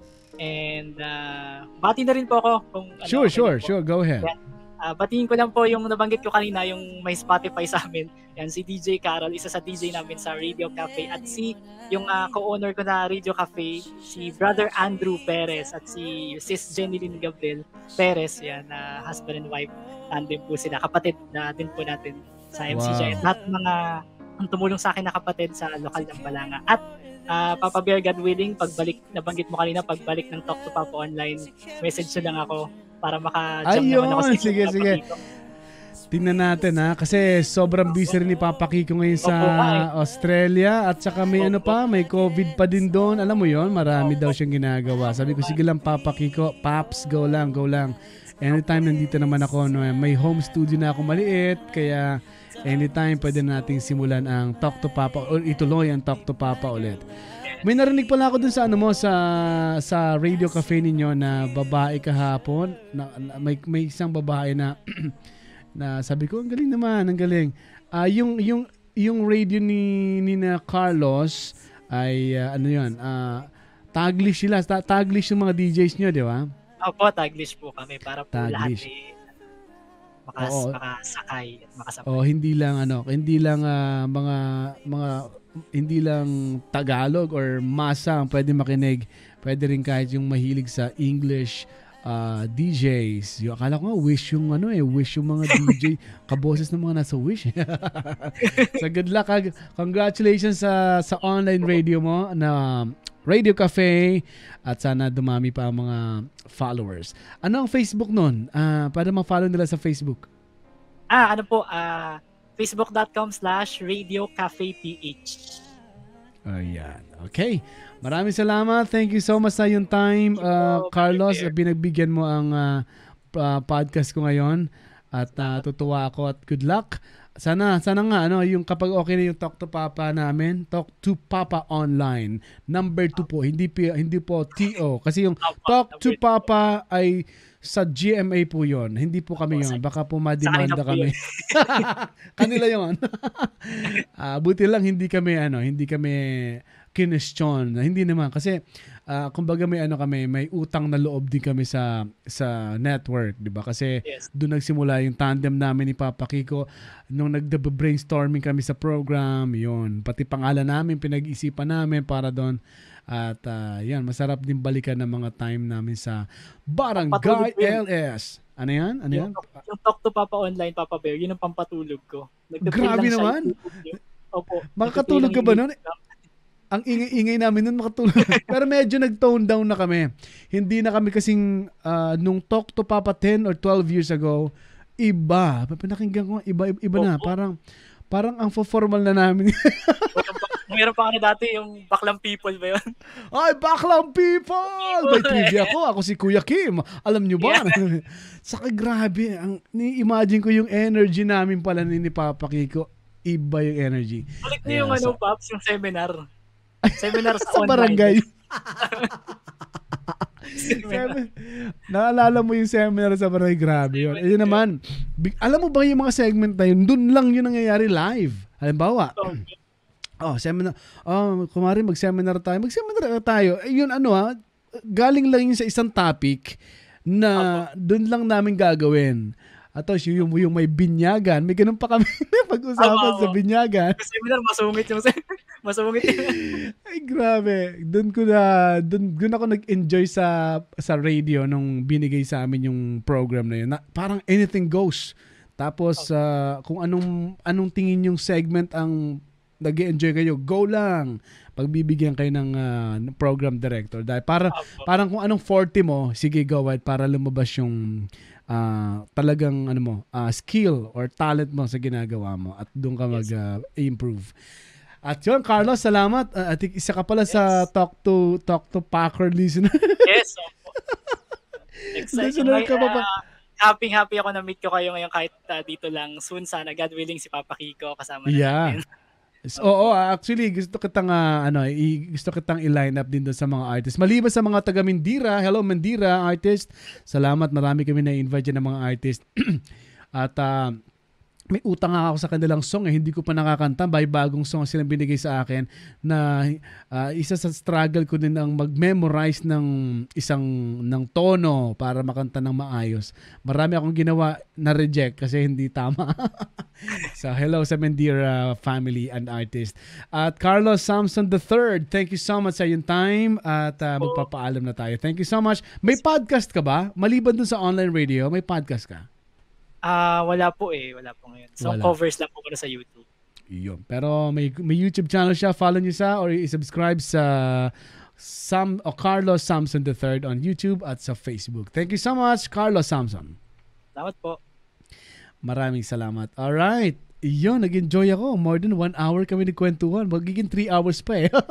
And uh, bati na rin po ako kung ano. Sure, okay sure, lang po. sure. Go ahead. Yeah. Ah, batiin ko lang po yung nabanggit ko kanina, yung may Spotify sa amin. Yan, si D J Carol, isa sa D J namin sa Radio Cafe. At si, yung ah, co-owner ko na Radio Cafe, si Brother Andrew Perez at si Sis Jenny Lynn Gabriel Perez. Yan, na husband and wife. Nandun po sila. Kapatid na din po natin sa M C J. Wow. At lahat ng mga ang tumulong sa akin na kapatid sa lokal ng Balanga. At ah, Papa Bear, God willing, pagbalik, nabanggit mo kanina, pagbalik ng Talk to Papa Online, message nyo lang ako para maka-jump Ayun, naman ako sa sige, Papa sige. Kiko. Tingnan natin ha. Kasi sobrang busy rin ni Papa Kiko ngayon sa Opo, nga eh. Australia. At saka may ano pa, may COVID pa din doon. Alam mo yon, marami daw siyang ginagawa. Sabi ko, sige lang Papa Kiko, Paps, go lang, go lang. Anytime nandito naman ako, no, may home studio na ako maliit. Kaya anytime pwede nating simulan ang Talk to Papa o ituloy ang Talk to Papa ulit. May narinig pala ako dun sa ano mo sa sa Radio Cafe ninyo na babae kahapon na, na may may isang babae na na sabi ko ang galing naman, ang galing. Ah yung yung yung radio ni ni na Carlos ay ah, ano 'yun? Ah Taglish sila, Ta- Taglish yung mga D Js niyo, di ba? Opo, Taglish po kami para po lahat Taglish. eh, makas, Oo. makasakay at makasabay. Oh, hindi lang ano, hindi lang ah, mga mga hindi lang Tagalog or masa ang pwede makinig. Pwede rin kahit yung mahilig sa English ah, D Js. Yung akala ko nga wish yung ano eh, wish yung mga D J kaboses ng mga nasa wish. So good luck. ah. Congratulations sa sa online radio mo na Radio Cafe at sana dumami pa ang mga followers. Ano ang Facebook nun? Ah, para ma-follow nila sa Facebook. Ah, ano po, ah, facebook.com slash Radio Cafe PH. Ayan. Okay. Maraming salamat. Thank you so much sa yung time, uh, Carlos. Prepare. Binagbigyan mo ang uh, uh, podcast ko ngayon. At uh, tutuwa ako at good luck. Sana, sana nga, ano, yung kapag okay na yung Talk to Papa namin, Talk to Papa Online. Number two po, hindi, po- hindi po T O. Kasi yung Talk to Papa ay sa G M A po yon. Hindi po kami yon. Baka po mademanda Sa kanila po kami. Kanila yon. Ah, buti lang hindi kami ano, hindi kami kinestyon. Hindi naman kasi ah, kumbaga may ano kami, may utang na loob din kami sa sa network, 'di ba? Kasi Yes. doon nagsimula yung tandem namin ni Papa Kiko nung nagda-brainstorming kami sa program, yon. Pati pangalan namin pinag-isipan namin para doon At uh, yan, masarap din balikan ng mga time namin sa Barangay Pampatulog ko yun. L S. Ano yan? Ano yan? Yung, yung Talk to Papa Online, Papa Bear, yun ang pampatulog ko. Nagpe-play Grabe lang siya, naman. YouTube yun. Opo. Makakatulog Nagpe-play ka ba lang nun? yung YouTube. Ang ingay-ingay namin nun makatulog. Pero medyo nag-tone down na kami. Hindi na kami kasing uh, nung Talk to Papa ten or twelve years ago, iba. Pinakinggan ko, iba, iba na. Opo. Parang, parang ang formal na namin. Meron pa ano dati, yung Baklang People ba yun? Ay, Baklang People! May trivia ko. Ako si Kuya Kim. Alam nyo ba? Yeah. Saka grabe. Ang, ni-imagine ko yung energy namin pala ni, ni Papa Kiko. Iba yung energy. Balik niyo Ayan, yung ano, sa- Paps, yung seminar. Seminar sa, sa online. barangay. Seminar. Sem- Naalala mo yung seminar sa barangay, grabe yun. Ayun naman, big, alam mo ba yung mga segment na yun, dun lang yun nangyayari live. Halimbawa, So, oh, seminar, oh, kumari mag-seminar tayo, mag-seminar tayo. Ayun, ano ha, galing lang yun sa isang topic na dun lang namin gagawin. At tapos yung, yung may binyagan, may ganun pa kami pag-usapan Tama, sa oo. binyagan. yung seminar, masungit yung seminar. Masungit yun. Ay, grabe. Doon ko na, doon, doon ako nag-enjoy sa sa radio nung binigay sa amin yung program na yun. Na, parang anything goes. Tapos, ah, kung anong, anong tingin yung segment ang nag-enjoy kayo, go lang. Pagbibigyan kayo ng ah, program director. Dahil para, parang kung anong forte mo, sige, go ahead para lumabas yung ah, talagang ano mo, ah, skill or talent mo sa ginagawa mo at doon ka mag-improve. At yun, Carlos, salamat. Uh, at isa ka pala sa Talk to Talk to Packer listener. Yes. Opo. Excited. Listener ka pa ba? Uh, happy happy ako na meet ko kayo ngayon kahit uh, dito lang. Soon sana, God willing, si Papa Kiko kasama na Yeah. natin. So, oo, ah, actually gusto kitang uh, ano, i- gusto kitang i-line up din doon sa mga artists. Maliban sa mga taga Mindira, hello Mindira artist. Salamat, marami kami na-invite dyan ng mga artist. At uh, may utang nga ako sa kanilang song eh. Hindi ko pa nakakanta. By bagong song silang binigay sa akin na uh, isa sa struggle ko din ang mag-memorize ng isang ng tono para makanta ng maayos. Marami akong ginawa na reject kasi hindi tama. So hello sa Mendira family and artist. At Carlos Samson the third, thank you so much sa yung time at uh, magpapaalam na tayo. Thank you so much. May podcast ka ba? Maliban dun sa online radio, may podcast ka? Ah, wala po eh. Wala po ngayon. So, Wala. covers lang po ko na sa YouTube. Yun. Pero may may YouTube channel siya. Follow niyo siya or i-subscribe sa Sam o Carlos Samson the third on YouTube at sa Facebook. Thank you so much, Carlos Samson. Salamat po. Maraming salamat. Alright. Yun, nag-enjoy ako. More than one hour kami nagkwentuhan. Magiging three hours pa eh.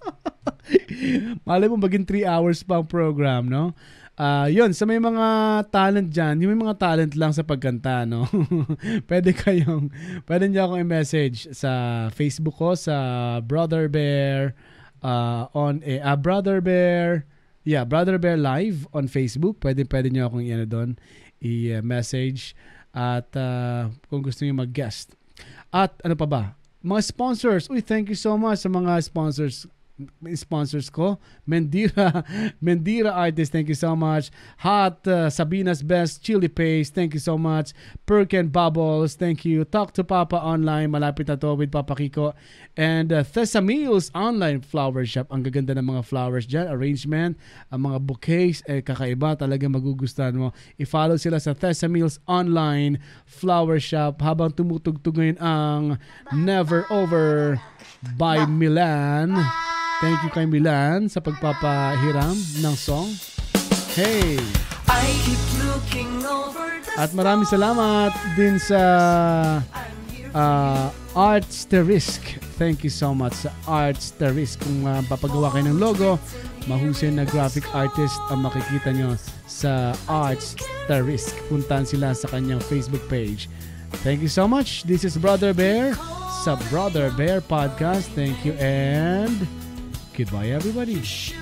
Malay mo, maging three hours pa ang program, no? Ah, yun, sa may mga talent dyan, yung may mga talent lang sa pagkanta, no? Pwede kayong, pwede niyo akong i-message sa Facebook ko, sa Brother Bear, uh, on a, uh, Brother Bear, yeah, Brother Bear Live on Facebook. Pwede, pwede niyo akong i-ano doon, i-message. At uh, kung gusto niyo mag-guest. At ano pa ba? Mga sponsors. Uy, thank you so much sa mga sponsors sponsors ko. Mendira, Mendira Artist, thank you so much. Hot, uh, Sabina's Best Chili Paste, thank you so much. Perk and Bubbles, thank you. Talk to Papa Online, malapit na to with Papa Kiko. And uh, Thessa Meals Online Flower Shop. Ang gaganda ng mga flowers dyan, arrangement, ang mga bouquets, eh, kakaiba, talaga magugustuhan mo. I-follow sila sa Thessa Meals Online Flower Shop habang tumutugtog ngayon ang Never Over by Milan. Thank you kay Milan sa pagpapahiram ng song. Hey! At maraming salamat din sa uh, Arts the Risk. Thank you so much sa Arts the Risk. Kung uh, papagawa kayo ng logo, mahusay na graphic artist ang makikita nyo sa Arts the Risk. Puntahan sila sa kanyang Facebook page. Thank you so much. This is Brother Bear sa Brother Bear Podcast. Thank you and goodbye, everybody.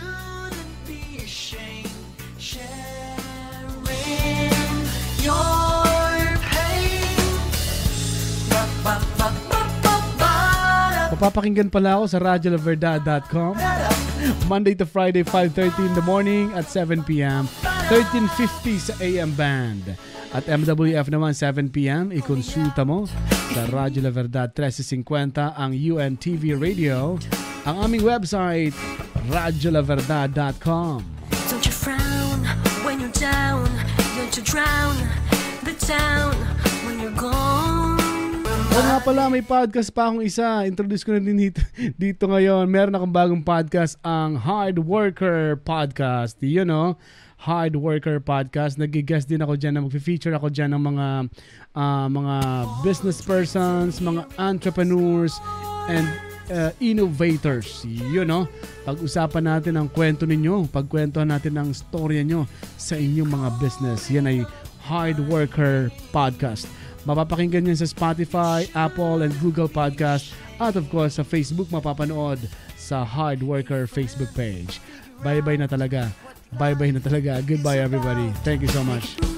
Papapakinggan pala ako sa radyo la verdad dot com Monday to Friday, five thirty in the morning at seven p.m. thirteen fifty sa A M band. At M W F naman, seven p.m. Ikonsulta mo sa Radyo La Verdad thirteen fifty ang U N T V Radio ang aming website, radyo la verdad dot com. Don't you frown when you're down. Don't you drown the town when you're gone. O nga pala, may podcast pa akong isa. Introduce ko na din dito, dito ngayon. Meron akong bagong podcast, ang Hard Worker Podcast. You know, Hard Worker Podcast. Nag-guest din ako dyan, mag-feature ako dyan ng mga uh, mga business persons, mga entrepreneurs, and uh, innovators. You know, pag-usapan natin ang kwento ninyo, pagkwentuhan natin ang storya nyo sa inyong mga business. Yan ay Hard Worker Podcast. Mapapakinggan yan sa Spotify, Apple, and Google Podcast. At of course, sa Facebook, mapapanood sa Hard Worker Facebook page. Bye-bye na talaga. Bye-bye na talaga. Goodbye, everybody. Thank you so much.